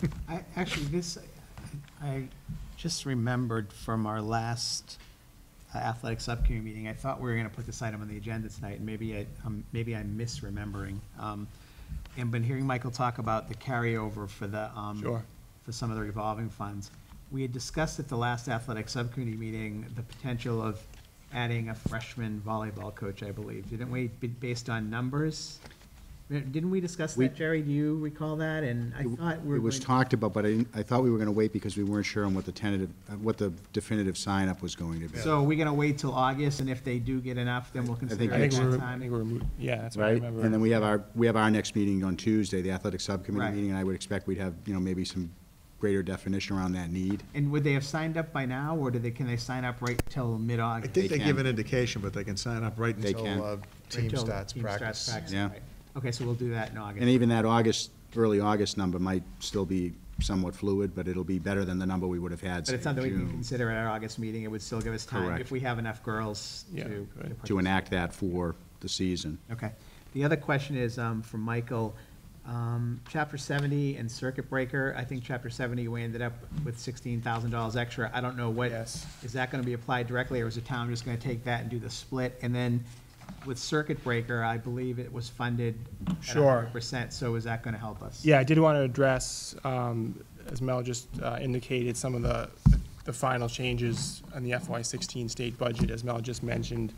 I just remembered from our last athletic subcommittee meeting, I thought we were gonna put this item on the agenda tonight, and maybe I'm misremembering. And been hearing Michael talk about the carryover for the, Sure. for some of the revolving funds. We had discussed at the last athletic subcommittee meeting the potential of adding a freshman volleyball coach, I believe. Didn't we, based on numbers? Didn't we discuss that, Jerry? Do you recall that? And I thought It was talked about, but I thought we were gonna wait because we weren't sure on what the definitive sign-up was going to be. So are we gonna wait till August, and if they do get enough, then we'll consider it I at think that time? that's what I Right? remember. And then we have our next meeting on Tuesday, the athletic subcommittee Right. meeting, and I would expect we'd have, maybe some greater definition around that need. And would they have signed up by now, or can they sign up right till I mid-August? think They they give can. an indication, but they can sign up right They can. until team Until starts team practice. Yeah. right. Okay, so we'll do that in August. And even that early August number might still be somewhat fluid, but it'll be better than the number we would have had, But say, it's something we in can June, consider at our August meeting. It would still give us time, Correct. if we have enough girls Yeah, to. good. to enact that for the season. Okay. The other question is from Michael. Chapter 70 and circuit breaker, I think Chapter 70, we ended up with $16,000 extra. I don't know what, Yes. is that gonna be applied directly, or is the town just gonna take that and do the split? And then with circuit breaker, I believe it was funded at Sure. 100%, so is that gonna help us? Yeah, I did want to address, as Mel just indicated, some of the final changes on the FY16 state budget, as Mel just mentioned.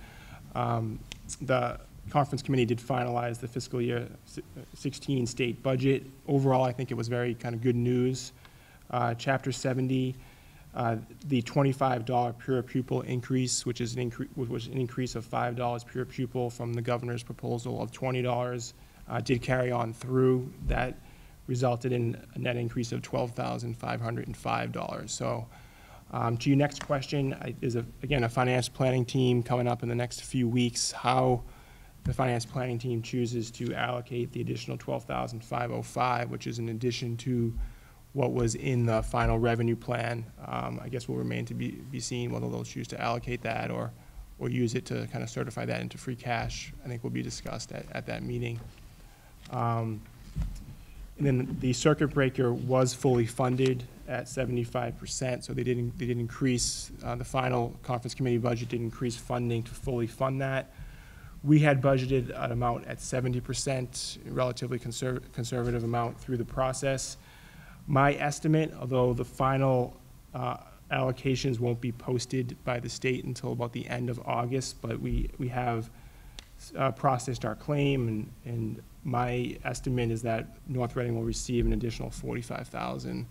The conference committee did finalize the fiscal year 16 state budget. Overall, I think it was very kind of good news. Chapter 70, the $25 per pupil increase, which was an increase of $5 per pupil from the governor's proposal of $20, did carry on through. That resulted in a net increase of $12,505. So to your next question, is, again, a finance planning team coming up in the next few weeks. How the finance planning team chooses to allocate the additional $12,505, which is in addition to what was in the final revenue plan, I guess will remain to be seen whether they'll choose to allocate that or use it to kind of certify that into free cash. I think will be discussed at that meeting. And then the circuit breaker was fully funded at 75%, so they didn't increase, the final conference committee budget did increase funding to fully fund that. We had budgeted an amount at 70%, relatively conservative amount through the process. My estimate, although the final allocations won't be posted by the state until about the end of August, but we have processed our claim, and my estimate is that North Reading will receive an additional $45,000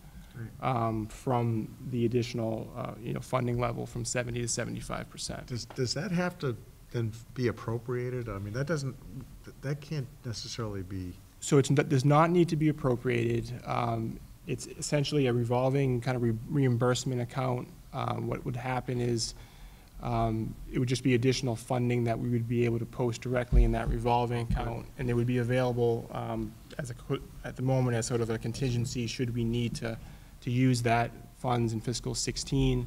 from the additional, funding level from 70 to 75%. Does that have to then be appropriated? I mean, that can't necessarily be. So it does not need to be appropriated. It's essentially a revolving kind of reimbursement account. What would happen is it would just be additional funding that we would be able to post directly in that revolving account, and it would be available at the moment as sort of a contingency should we need to use that funds in fiscal 16.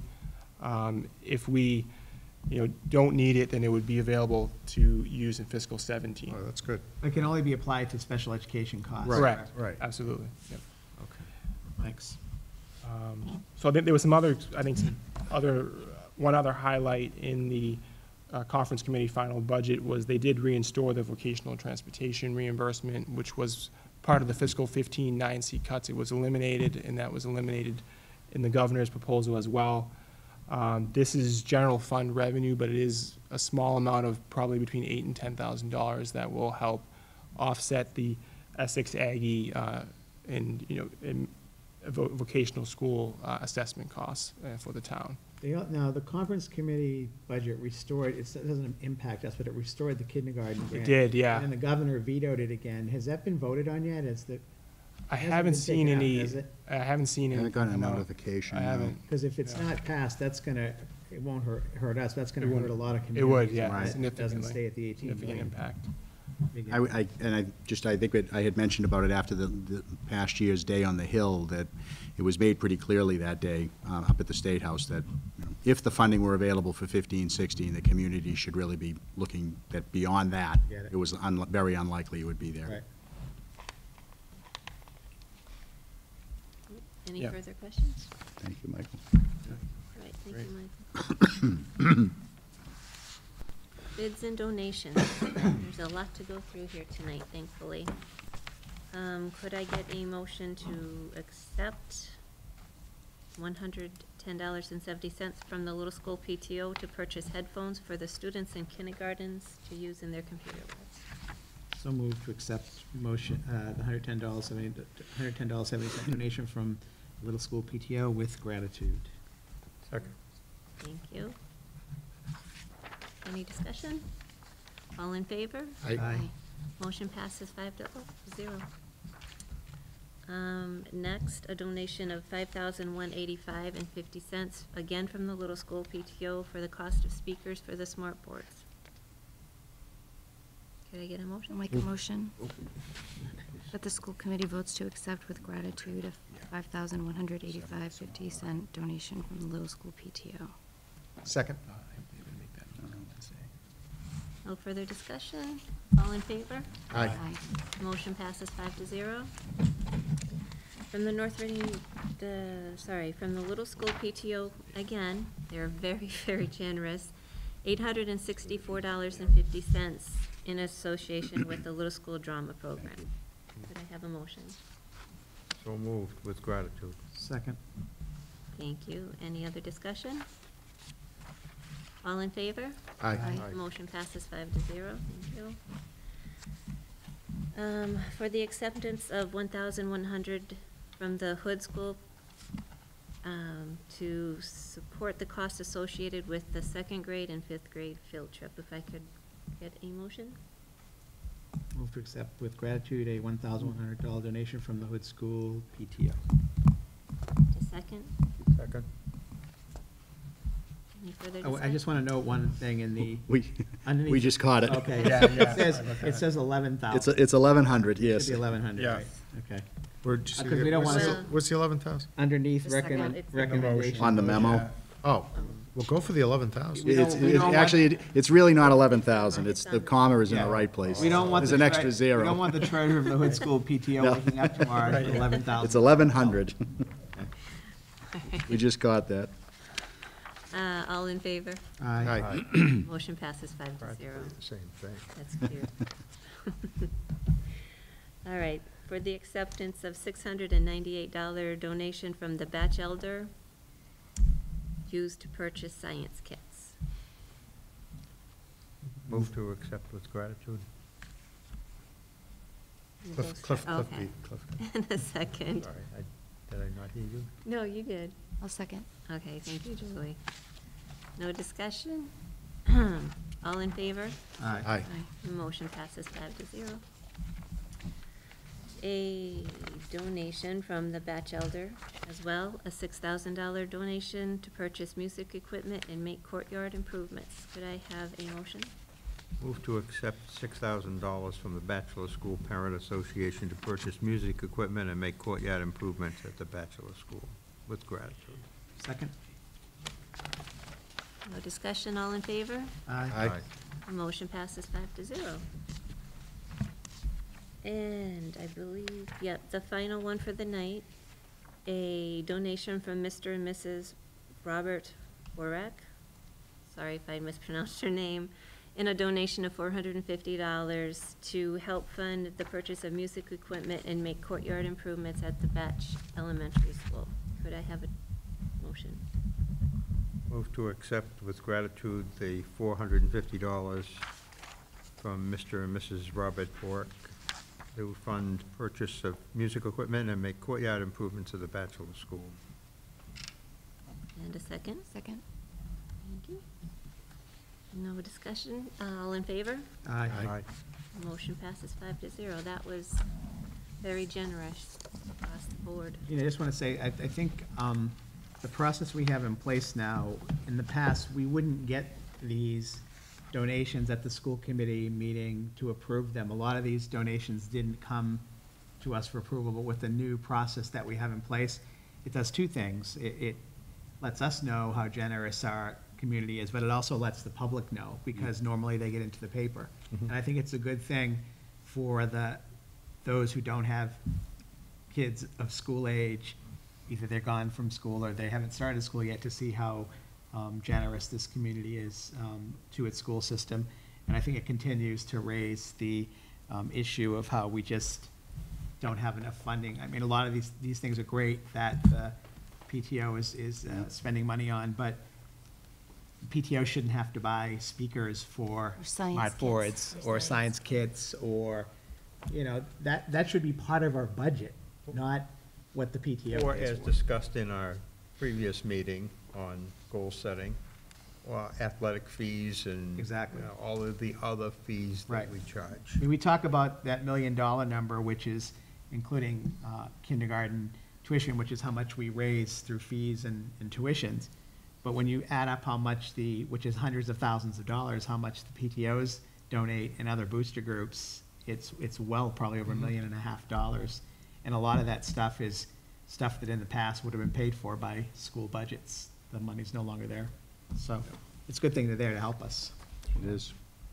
If we don't need it, then it would be available to use in fiscal 17. Oh, that's good. It can only be applied to special education costs. Right. Correct. Right. Absolutely. Yep. Okay. Thanks. So I think there was one other highlight in the conference committee final budget was they did reinstore the vocational transportation reimbursement, which was part of the fiscal 15 9C cuts. It was eliminated, and that was eliminated in the governor's proposal as well. This is general fund revenue, but it is a small amount of probably between $8,000 and $10,000 that will help offset the Essex Aggie and vocational school assessment costs for the town. Now, the conference committee budget restored, it doesn't impact us, but it restored the kindergarten grant. It did, yeah. And the governor vetoed it again. Has that been voted on yet? I hasn't haven't been seen taken out, any. has it? I haven't seen I it. haven't gotten a come out. notification. I no. haven't. Because if it's Yeah. not passed, it won't hurt us. That's gonna It hurt wouldn't. a lot of It communities. would, yeah, if it significantly. doesn't stay at the 18 Significant million. impact. Big I think that I had mentioned about it after the past year's Day on the Hill, that it was made pretty clearly that day up at the State House that if the funding were available for 15, 16, the community should really be looking that beyond that. Get it. It was very unlikely it would be there. Right. Any Yeah. further questions? Thank you, Michael. All right, thank you, Michael. Bids and donations. There's a lot to go through here tonight, thankfully. Could I get a motion to accept $110.70 from the Little School PTO to purchase headphones for the students in kindergartens to use in their computer labs? So moved to accept motion, the $110.70 donation from Little School PTO with gratitude. Second. Thank you. Any discussion? All in favor? Aye. Motion passes 5-0. Next, a donation of $5,185.50, again from the Little School PTO for the cost of speakers for the smart boards. Could I get a I'll motion? make a motion that the school committee votes to accept with gratitude a $5,185.50 donation from the Little School PTO. Second. No further discussion? All in favor? Aye. Motion passes 5-0. From the from the Little School PTO, again, they're very, very generous, $864.50 in association with the Little School Drama Program. Could I have a motion? So moved with gratitude. Second. Thank you. Any other discussion? All in favor? Aye. Motion passes 5-0. Thank you. For the acceptance of $1,100 from the Hood School to support the cost associated with the 2nd grade and 5th grade field trip. If I could get a motion? Move to accept with gratitude a $1,100 donation from the Hood School PTO. A second? Second. Any further Oh, discussion? I just want to note one thing in the, We underneath. just caught it. Okay. Yeah, yeah. It says 11,000. It's 1,100, yes. Should be 1,100, Yeah. right, okay. Where'd you see Because we don't what's wanna- the- What's the 11,000? Underneath The second, it's the recommendation. On the memo. Yeah. Oh, well, go for the 11,000. We don't- we don't want- Actually, it's really not 11,000. It's, It's the on- comma is in Yeah. the right place. We don't want There's the an extra tre- zero. We don't want the treasurer of the Hood School PTO No. waking up tomorrow at 11,000. It's 1,100. We just got that. All in favor? Aye. Motion passes 5-0. Same thing. That's cute. All right, for the acceptance of $698 donation from the Batch Elder used to purchase science kits. Move to accept with gratitude. Cliff Okay. beat, Cliff. And a second. Sorry, did I not hear you? No, you did. I'll second. Okay, thank you, Julie. No discussion? All in favor? Aye. The motion passes 5-0. A donation from the Batchelder as well, a $6,000 donation to purchase music equipment and make courtyard improvements. Could I have a motion? Move to accept $6,000 from the Bachelor School Parent Association to purchase music equipment and make courtyard improvements at the Bachelor School with gratitude. Second? No discussion, all in favor? Aye. The motion passes 5-0. And I believe, yep, the final one for the night, a donation from Mr. and Mrs. Robert Warek, sorry if I mispronounced your name, and a donation of $450 to help fund the purchase of music equipment and make courtyard improvements at the Batch Elementary School. Could I have a motion? Move to accept with gratitude the $450 from Mr. and Mrs. Robert Bork to fund purchase of music equipment and make courtyard improvements at the Bachelor School. And a second? Second. Thank you. No discussion, all in favor? Aye. Motion passes 5-0. That was very generous across the board. You know, I just want to say, I think the process we have in place now, in the past, we wouldn't get these donations at the school committee meeting to approve them. A lot of these donations didn't come to us for approval, but with the new process that we have in place, it does two things. It lets us know how generous our community is, but it also lets the public know, because normally they get into the paper. And I think it's a good thing for those who don't have kids of school age, either they're gone from school or they haven't started school yet, to see how generous this community is to its school system. And I think it continues to raise the issue of how we just don't have enough funding. I mean, a lot of these things are great that the PTO is spending money on, but PTO shouldn't have to buy speakers for Or science smart kits. boards or science kits, or, you know, that should be part of our budget, not what the PTO Or pays as for. discussed in our previous meeting on goal setting, athletic fees and Exactly. you know, all of the other fees that Right. we charge. I mean, we talk about that $1 million number, which is including kindergarten tuition, which is how much we raise through fees and tuitions. But when you add up how much which is hundreds of thousands of dollars, how much the PTOs donate and other booster groups, it's well probably over $1.5 million. And a lot of that stuff is stuff that in the past would have been paid for by school budgets. The money's no longer there. So it's a good thing they're there to help us. It is.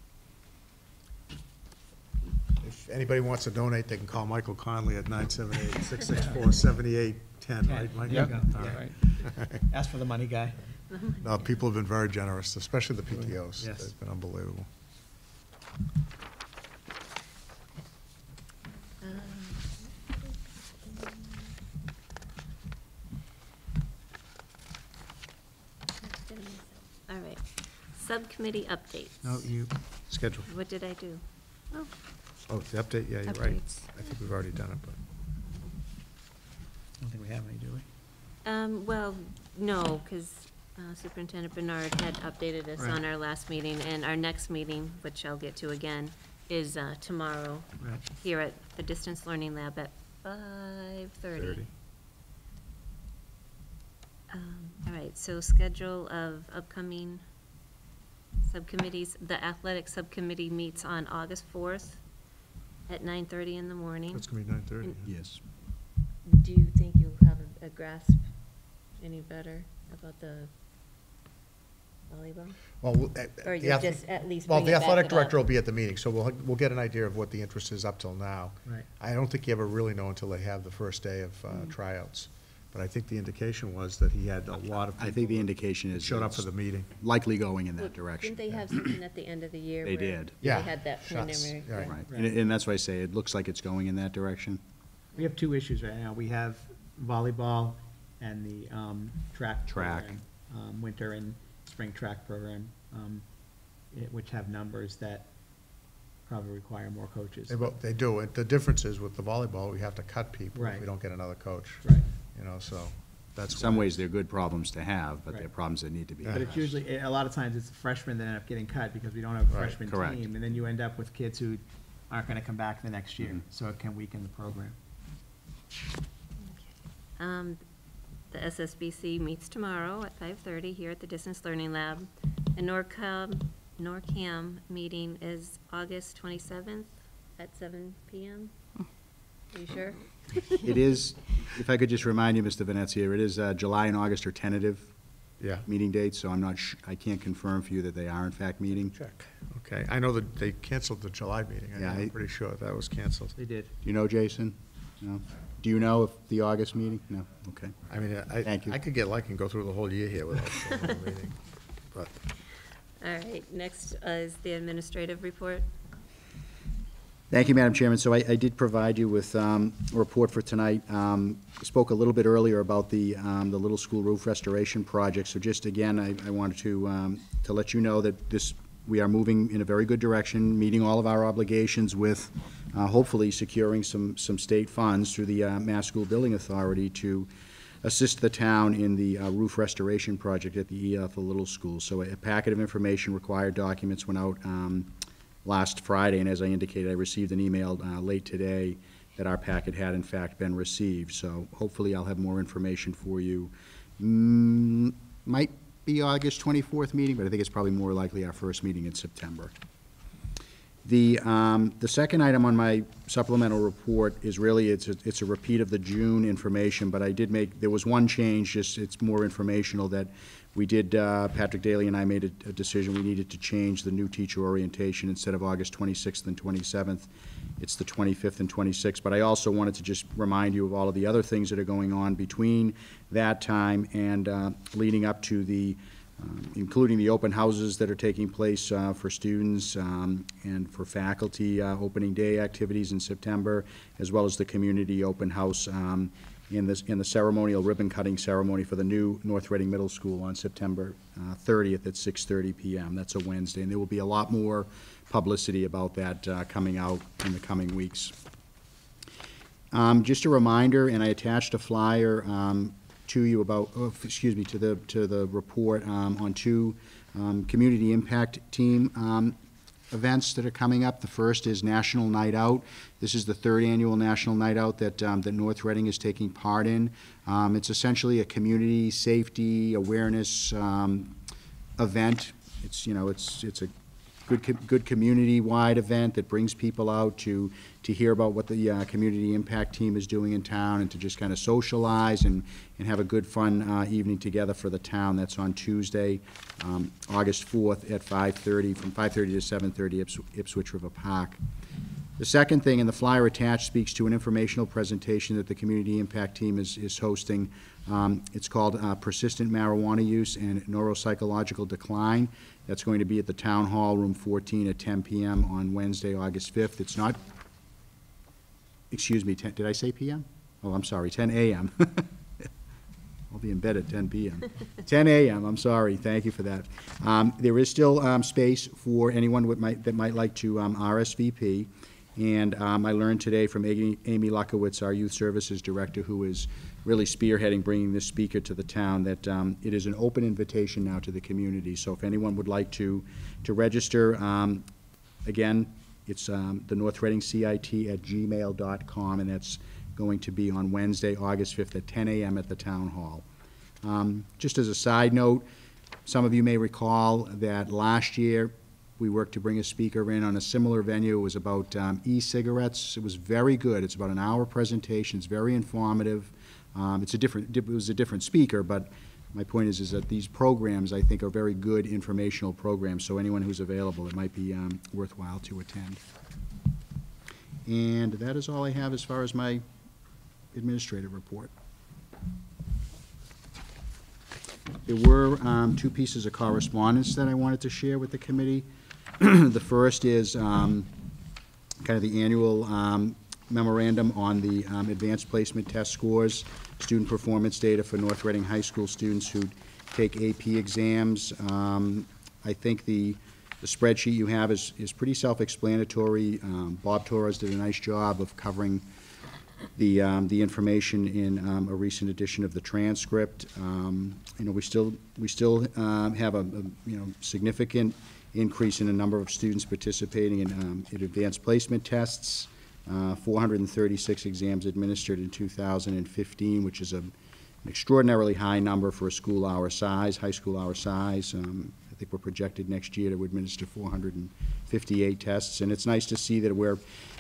If anybody wants to donate, they can call Michael Conley at 978-664-7810, right, Michael? Yep. All Yeah. right. Ask for the money guy. No, people have been very generous, especially the PTOs. Yes. They've been unbelievable. All right, subcommittee updates. No, you, schedule. What did I do? Oh, Oh, the update, yeah, you're right. Updates. I think we've already done it, but. I don't think we have any, do we? well, no, because Superintendent Bernard had updated us on Right. our last meeting, and our next meeting, which I'll get to again, is tomorrow Right. here at the Distance Learning Lab at 5:30. All right, so schedule of upcoming subcommittees. The athletic subcommittee meets on August 4th at 9:30 in the morning. It's gonna be 9:30. And- Yes. Do you think you'll have a grasp any better about the volleyball? Well, Or you just at least well, bring the it back athletic it director up? will be at the meeting, so we'll get an idea of what the interest is up till now. Right. I don't think you ever really know until they have the first day of Mm-hmm. tryouts. But I think the indication was that he had a lot of people. I think the indication is. Showed up it's for the meeting. Likely going in Well, that direction. Didn't they have something at the end of the year? They where did. Yeah. They had that Shots, preliminary. right. Right, and that's why I say it looks like it's going in that direction. We have two issues right now. We have volleyball and the track. Track. program. winter and spring track program, which have numbers that probably require more coaches. They do. The difference is with the volleyball, we have to cut people if Right. we don't get another coach. Right. You know, so that's. In some ways, they're good problems to have, but they're Right. problems that need to be But addressed. it's usually, a lot of times, it's the freshmen that end up getting cut because we don't have a Right. freshman Correct. team. And then you end up with kids who aren't gonna come back the next year, Mhm. so it can weaken the program. The SSBC meets tomorrow at 5:30 here at the Distance Learning Lab. And NORCAM meeting is August 27th at 7 PM. Are you sure? It is, if I could just remind you, Mr. Venezia, it is July and August are tentative Yeah. meeting dates, so I'm not, I can't confirm for you that they are in fact meeting. Check. Okay. I know that they canceled the July meeting. Yeah, I'm pretty sure that was canceled. They did. Do you know, Jason? No? Do you know if the August meeting? No? Okay. I mean, Thank you. I could get lucky and go through the whole year here without the whole meeting. But All right, next is the administrative report. Thank you, Madam Chairman. So I did provide you with a report for tonight. Spoke a little bit earlier about the little school roof restoration project. So just again, I wanted to let you know that we are moving in a very good direction, meeting all of our obligations with hopefully securing some state funds through the Mass School Building Authority to assist the town in the roof restoration project at the Ethel Little School. So a packet of information, required documents went out last Friday, and as I indicated, I received an email late today that our packet had in fact been received. So hopefully I'll have more information for you. Might be August 24th meeting, but I think it's probably more likely our first meeting in September. The second item on my supplemental report is really, it's a repeat of the June information, but I did there was one change, just it's more informational, that we did, Patrick Daly and I made a decision we needed to change the new teacher orientation. Instead of August 26th and 27th, it's the 25th and 26th. But I also wanted to just remind you of all of the other things that are going on between that time and leading up to the including the open houses that are taking place for students and for faculty, opening day activities in September, as well as the community open house in the ceremonial ribbon cutting ceremony for the new North Reading Middle School on September 30th at 6:30 p.m. That's a Wednesday, and there will be a lot more publicity about that coming out in the coming weeks. Just a reminder, and I attached a flyer to you about, to the report on two community impact team events that are coming up. The first is National Night Out. This is the third annual National Night Out that North Reading is taking part in. It's essentially a community safety awareness event. It's a good community-wide event that brings people out to hear about what the community impact team is doing in town and to just kind of socialize and have a good fun evening together for the town. That's on Tuesday, August 4th at 5:30, from 5:30 to 7:30, Ipswich River Park. The second thing, and the flyer attached speaks to an informational presentation that the community impact team is hosting. It's called Persistent Marijuana Use and Neuropsychological Decline. That's going to be at the Town Hall, Room 14 at 10 p.m. on Wednesday, August 5th. It's not, excuse me, did I say p.m.? Oh, I'm sorry, 10 a.m. I'll be in bed at 10 p.m. 10 a.m., I'm sorry, thank you for that. There is still space for anyone that might like to RSVP. And I learned today from Amy Luckowitz, our Youth Services Director, who is really spearheading bringing this speaker to the town, that it is an open invitation now to the community. So if anyone would like to register, again, it's the North Reading CIT@gmail.com, and that's going to be on Wednesday, August 5th at 10 a.m. at the Town Hall. Just as a side note, some of you may recall that last year we worked to bring a speaker in on a similar venue. It was about e-cigarettes. It was very good. It's about an hour presentation. It's very informative. It was a different speaker, but my point is that these programs, I think, are very good informational programs. So anyone who's available, it might be worthwhile to attend. And that is all I have as far as my administrative report. There were two pieces of correspondence that I wanted to share with the committee. The first is kind of the annual memorandum on the advanced placement test scores, student performance data for North Reading High School students who take AP exams. I think the spreadsheet you have is pretty self-explanatory. Bob Torres did a nice job of covering the information in a recent edition of the transcript. We still have a significant increase in the number of students participating in advanced placement tests. 436 exams administered in 2015, which is an extraordinarily high number for a school our size, high school our size. I think we're projected next year to administer 458 tests, and it's nice to see that we're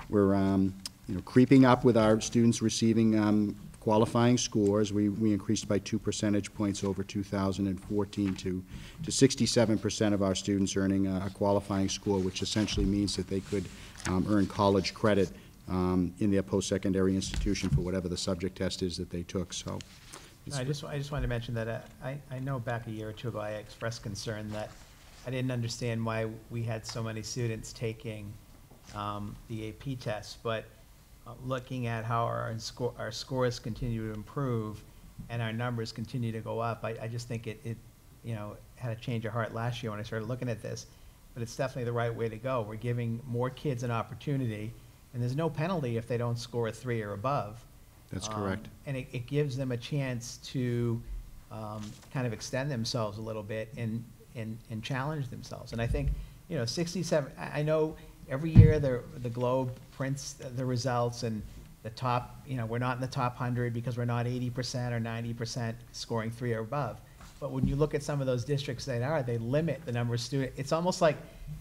creeping up with our students receiving qualifying scores. We increased by 2 percentage points over 2014 to 67% of our students earning a qualifying score, which essentially means that they could earn college credit in their post-secondary institution for whatever the subject test is that they took. So, I just wanted to mention that I know back a year or two ago I expressed concern that I didn't understand why we had so many students taking the AP test, but looking at how our scores continue to improve and our numbers continue to go up, I just think it had a change of heart last year when I started looking at this, but it's definitely the right way to go. We're giving more kids an opportunity, and there's no penalty if they don't score a 3 or above. that's correct. And it gives them a chance to kind of extend themselves a little bit and challenge themselves. And I think, 67, I know every year the Globe prints the results and the top, we're not in the top 100 because we're not 80% or 90% scoring 3 or above. But when you look at some of those districts that are, they limit the number of students. It's almost like,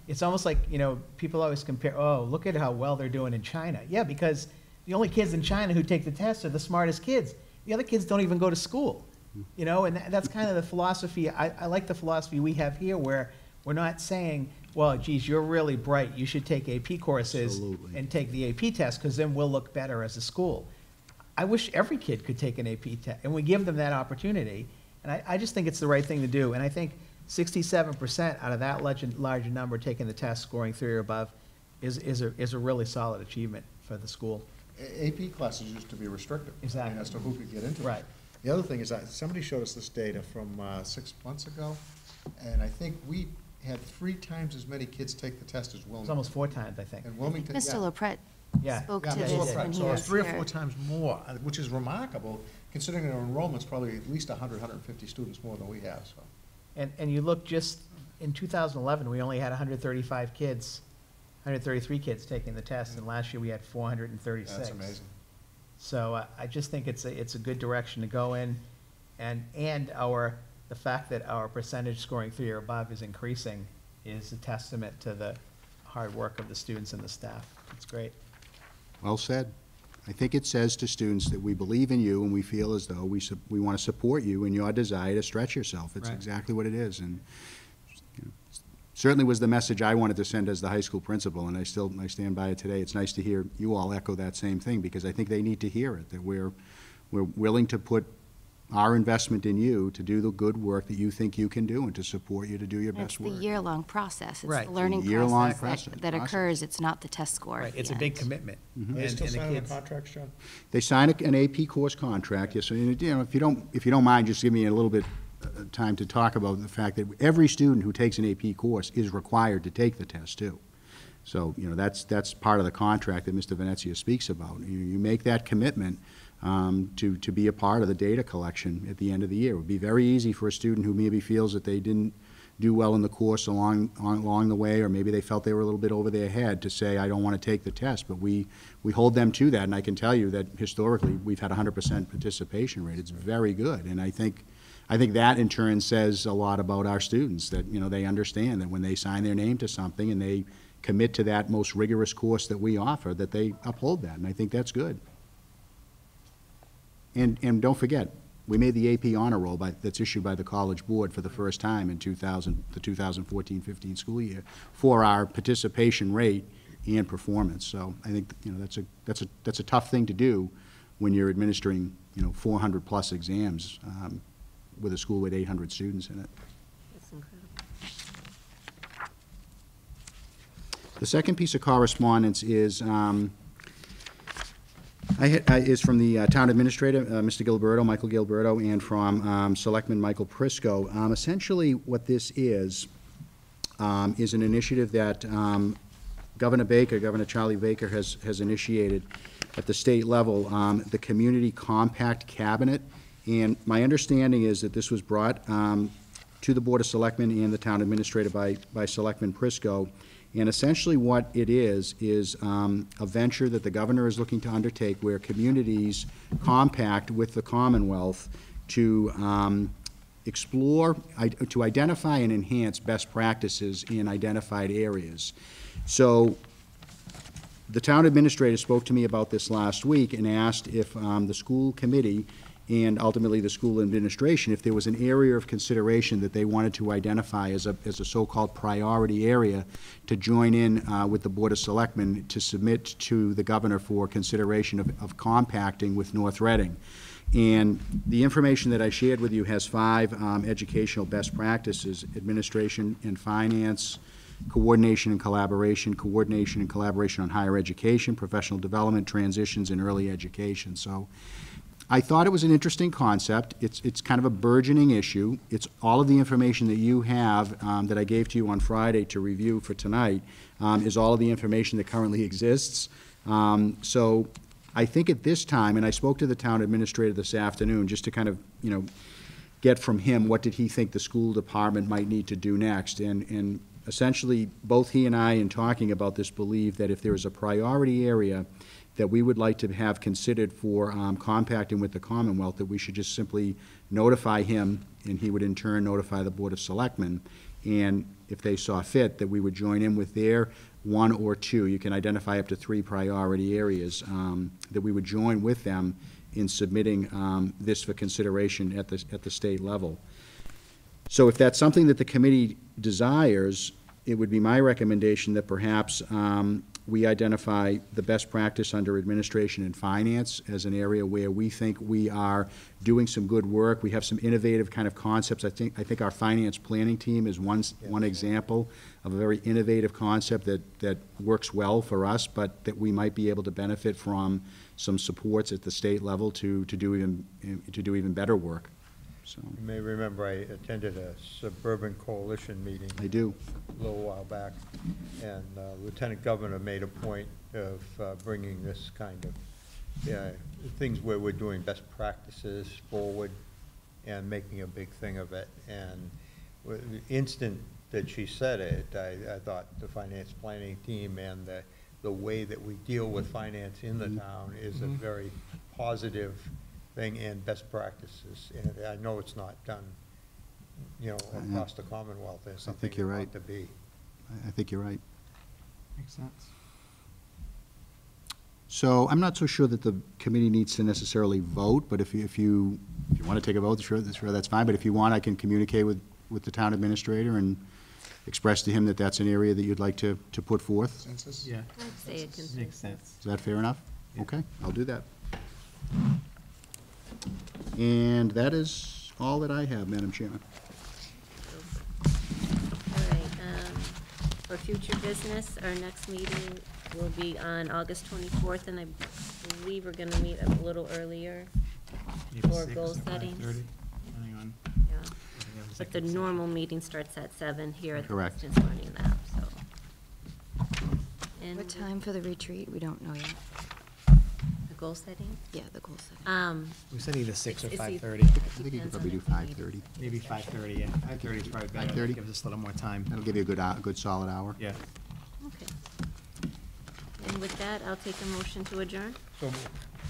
people always compare, oh, look at how well they're doing in China. Yeah, because the only kids in China who take the test are the smartest kids. The other kids don't even go to school, and that's kind of the philosophy. I like the philosophy we have here where we're not saying, well, geez, you're really bright, you should take AP courses Absolutely. and take the AP test because then we'll look better as a school. I wish every kid could take an AP test, and we give them that opportunity. And I just think it's the right thing to do. And I think 67% out of that larger number taking the test, scoring 3 or above, is a really solid achievement for the school. AP classes used to be restricted. Exactly. As to who could get into it. Right. The other thing is that somebody showed us this data from 6 months ago, and I think we had 3 times as many kids take the test as Wilmington. It's almost 4 times, I think. And Wilmington, Mr. yeah. LaPret Yeah. spoke Yeah, to Ms. this LaPret. when he So was it's 3 or 4 here. times more, which is remarkable, considering our enrollment's probably at least 100, 150 students more than we have, so. And you look just, in 2011, we only had 135 kids, 133 kids taking the test, and last year we had 436. That's amazing. So I just think it's a good direction to go in, and the fact that our percentage scoring 3 or above is increasing is a testament to the hard work of the students and the staff. It's great. Well said. I think it says to students that we believe in you and we feel as though we want to support you in your desire to stretch yourself. It's Right. exactly what it is. And certainly was the message I wanted to send as the high school principal, and I stand by it today. It's nice to hear you all echo that same thing, because I think they need to hear it, that we're willing to put our investment in you to do the good work that you think you can do and to support you to do your It's best the work. year-long process. It's Right. the It's a learning year-long process that process. occurs. It's not the test score. Right, at it's the a big end. commitment. Are they still And the signing the kids- contracts, John? They sign an AP course contract, yes, so, if you don't mind, just give me a little bit time to talk about the fact that every student who takes an AP course is required to take the test, too. So, that's part of the contract that Mr. Venezia speaks about. You make that commitment to be a part of the data collection at the end of the year. It would be very easy for a student who maybe feels that they didn't do well in the course along the way, or maybe they felt they were a little bit over their head, to say, I don't want to take the test. But we hold them to that, and I can tell you that historically, we've had a 100% participation rate. It's very good, and I think that in turn says a lot about our students, that, they understand that when they sign their name to something and they commit to that most rigorous course that we offer, that they uphold that, and I think that's good. And don't forget, we made the AP honor roll that's issued by the College Board for the first time in the 2014-15 school year for our participation rate and performance. So I think, that's a tough thing to do when you're administering, 400-plus exams with a school with 800 students in it. That's incredible. The second piece of correspondence is, Is from the town administrator, Mr. Gilberto, Michael Gilberto, and from Selectman Michael Prisco. Essentially, what this is an initiative that Governor Charlie Baker has initiated at the state level, the Community Compact Cabinet. And my understanding is that this was brought to the Board of Selectmen and the town administrator by Selectman Prisco. And essentially what it is a venture that the governor is looking to undertake where communities compact with the Commonwealth to explore, to identify and enhance best practices in identified areas. So the town administrator spoke to me about this last week and asked if the school committee and ultimately the school administration, if there was an area of consideration that they wanted to identify as a so-called priority area to join in with the Board of Selectmen to submit to the governor for consideration of compacting with North Reading. And the information that I shared with you has 5 educational best practices: administration and finance, coordination and collaboration on higher education, professional development, transitions, and early education. So I thought it was an interesting concept. It's kind of a burgeoning issue. It's all of the information that you have that I gave to you on Friday to review for tonight is all of the information that currently exists. So I think at this time, and I spoke to the town administrator this afternoon just to kind of, get from him what did he think the school department might need to do next. And essentially, both he and I, in talking about this, believe that if there is a priority area that we would like to have considered for compacting with the Commonwealth, that we should just simply notify him, and he would in turn notify the Board of Selectmen. And if they saw fit, that we would join in with their 1 or 2. You can identify up to 3 priority areas that we would join with them in submitting this for consideration at the state level. So if that's something that the committee desires, it would be my recommendation that perhaps we identify the best practice under administration and finance as an area where we think we are doing some good work. We have some innovative kind of concepts. I think our finance planning team is one example of a very innovative concept that works well for us, but that we might be able to benefit from some supports at the state level to do even better work. So You may remember I attended a suburban coalition meeting. I do. A little while back, and Lieutenant Governor made a point of bringing this kind of things where we're doing best practices forward and making a big thing of it. And the instant that she said it, I thought the finance planning team and the way that we deal with finance in the town is a very positive thing and best practices. And I know it's not done, across the Commonwealth. It's something think you're that right. ought to be. I think you're right. Makes sense. So I'm not so sure that the committee needs to necessarily vote, but if you want to take a vote, sure, that's fine. But if you want, I can communicate with the town administrator and express to him that that's an area that you'd like to put forth. Census? Yeah, I'd say it can. makes sense. Is that fair enough? Yeah. Okay, I'll do that. And that is all that I have, Madam Chairman. All right, for future business, our next meeting will be on August 24th, and I believe we're gonna meet a little earlier. Maybe For 6 goal or 5:30, settings. depending on. Yeah. But the normal meeting starts at 7 here at the Correct. Distance Learning Lab, so. And What time for the retreat? We don't know yet. the goal setting? Yeah, the goal setting. We said either 6 or It's 5:30. I think you could Depends probably on do if we need 5:30. Maybe 5:30, yeah. 5:30 is probably better. 5:30? Gives us a little more time. That'll give you a good solid hour. Yeah. Okay. And with that, I'll take a motion to adjourn. So moved.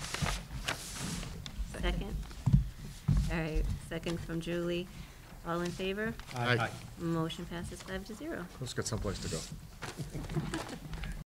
Second? All right, second from Julie. All in favor? Aye. Motion passes 5-0. Let's get someplace to go.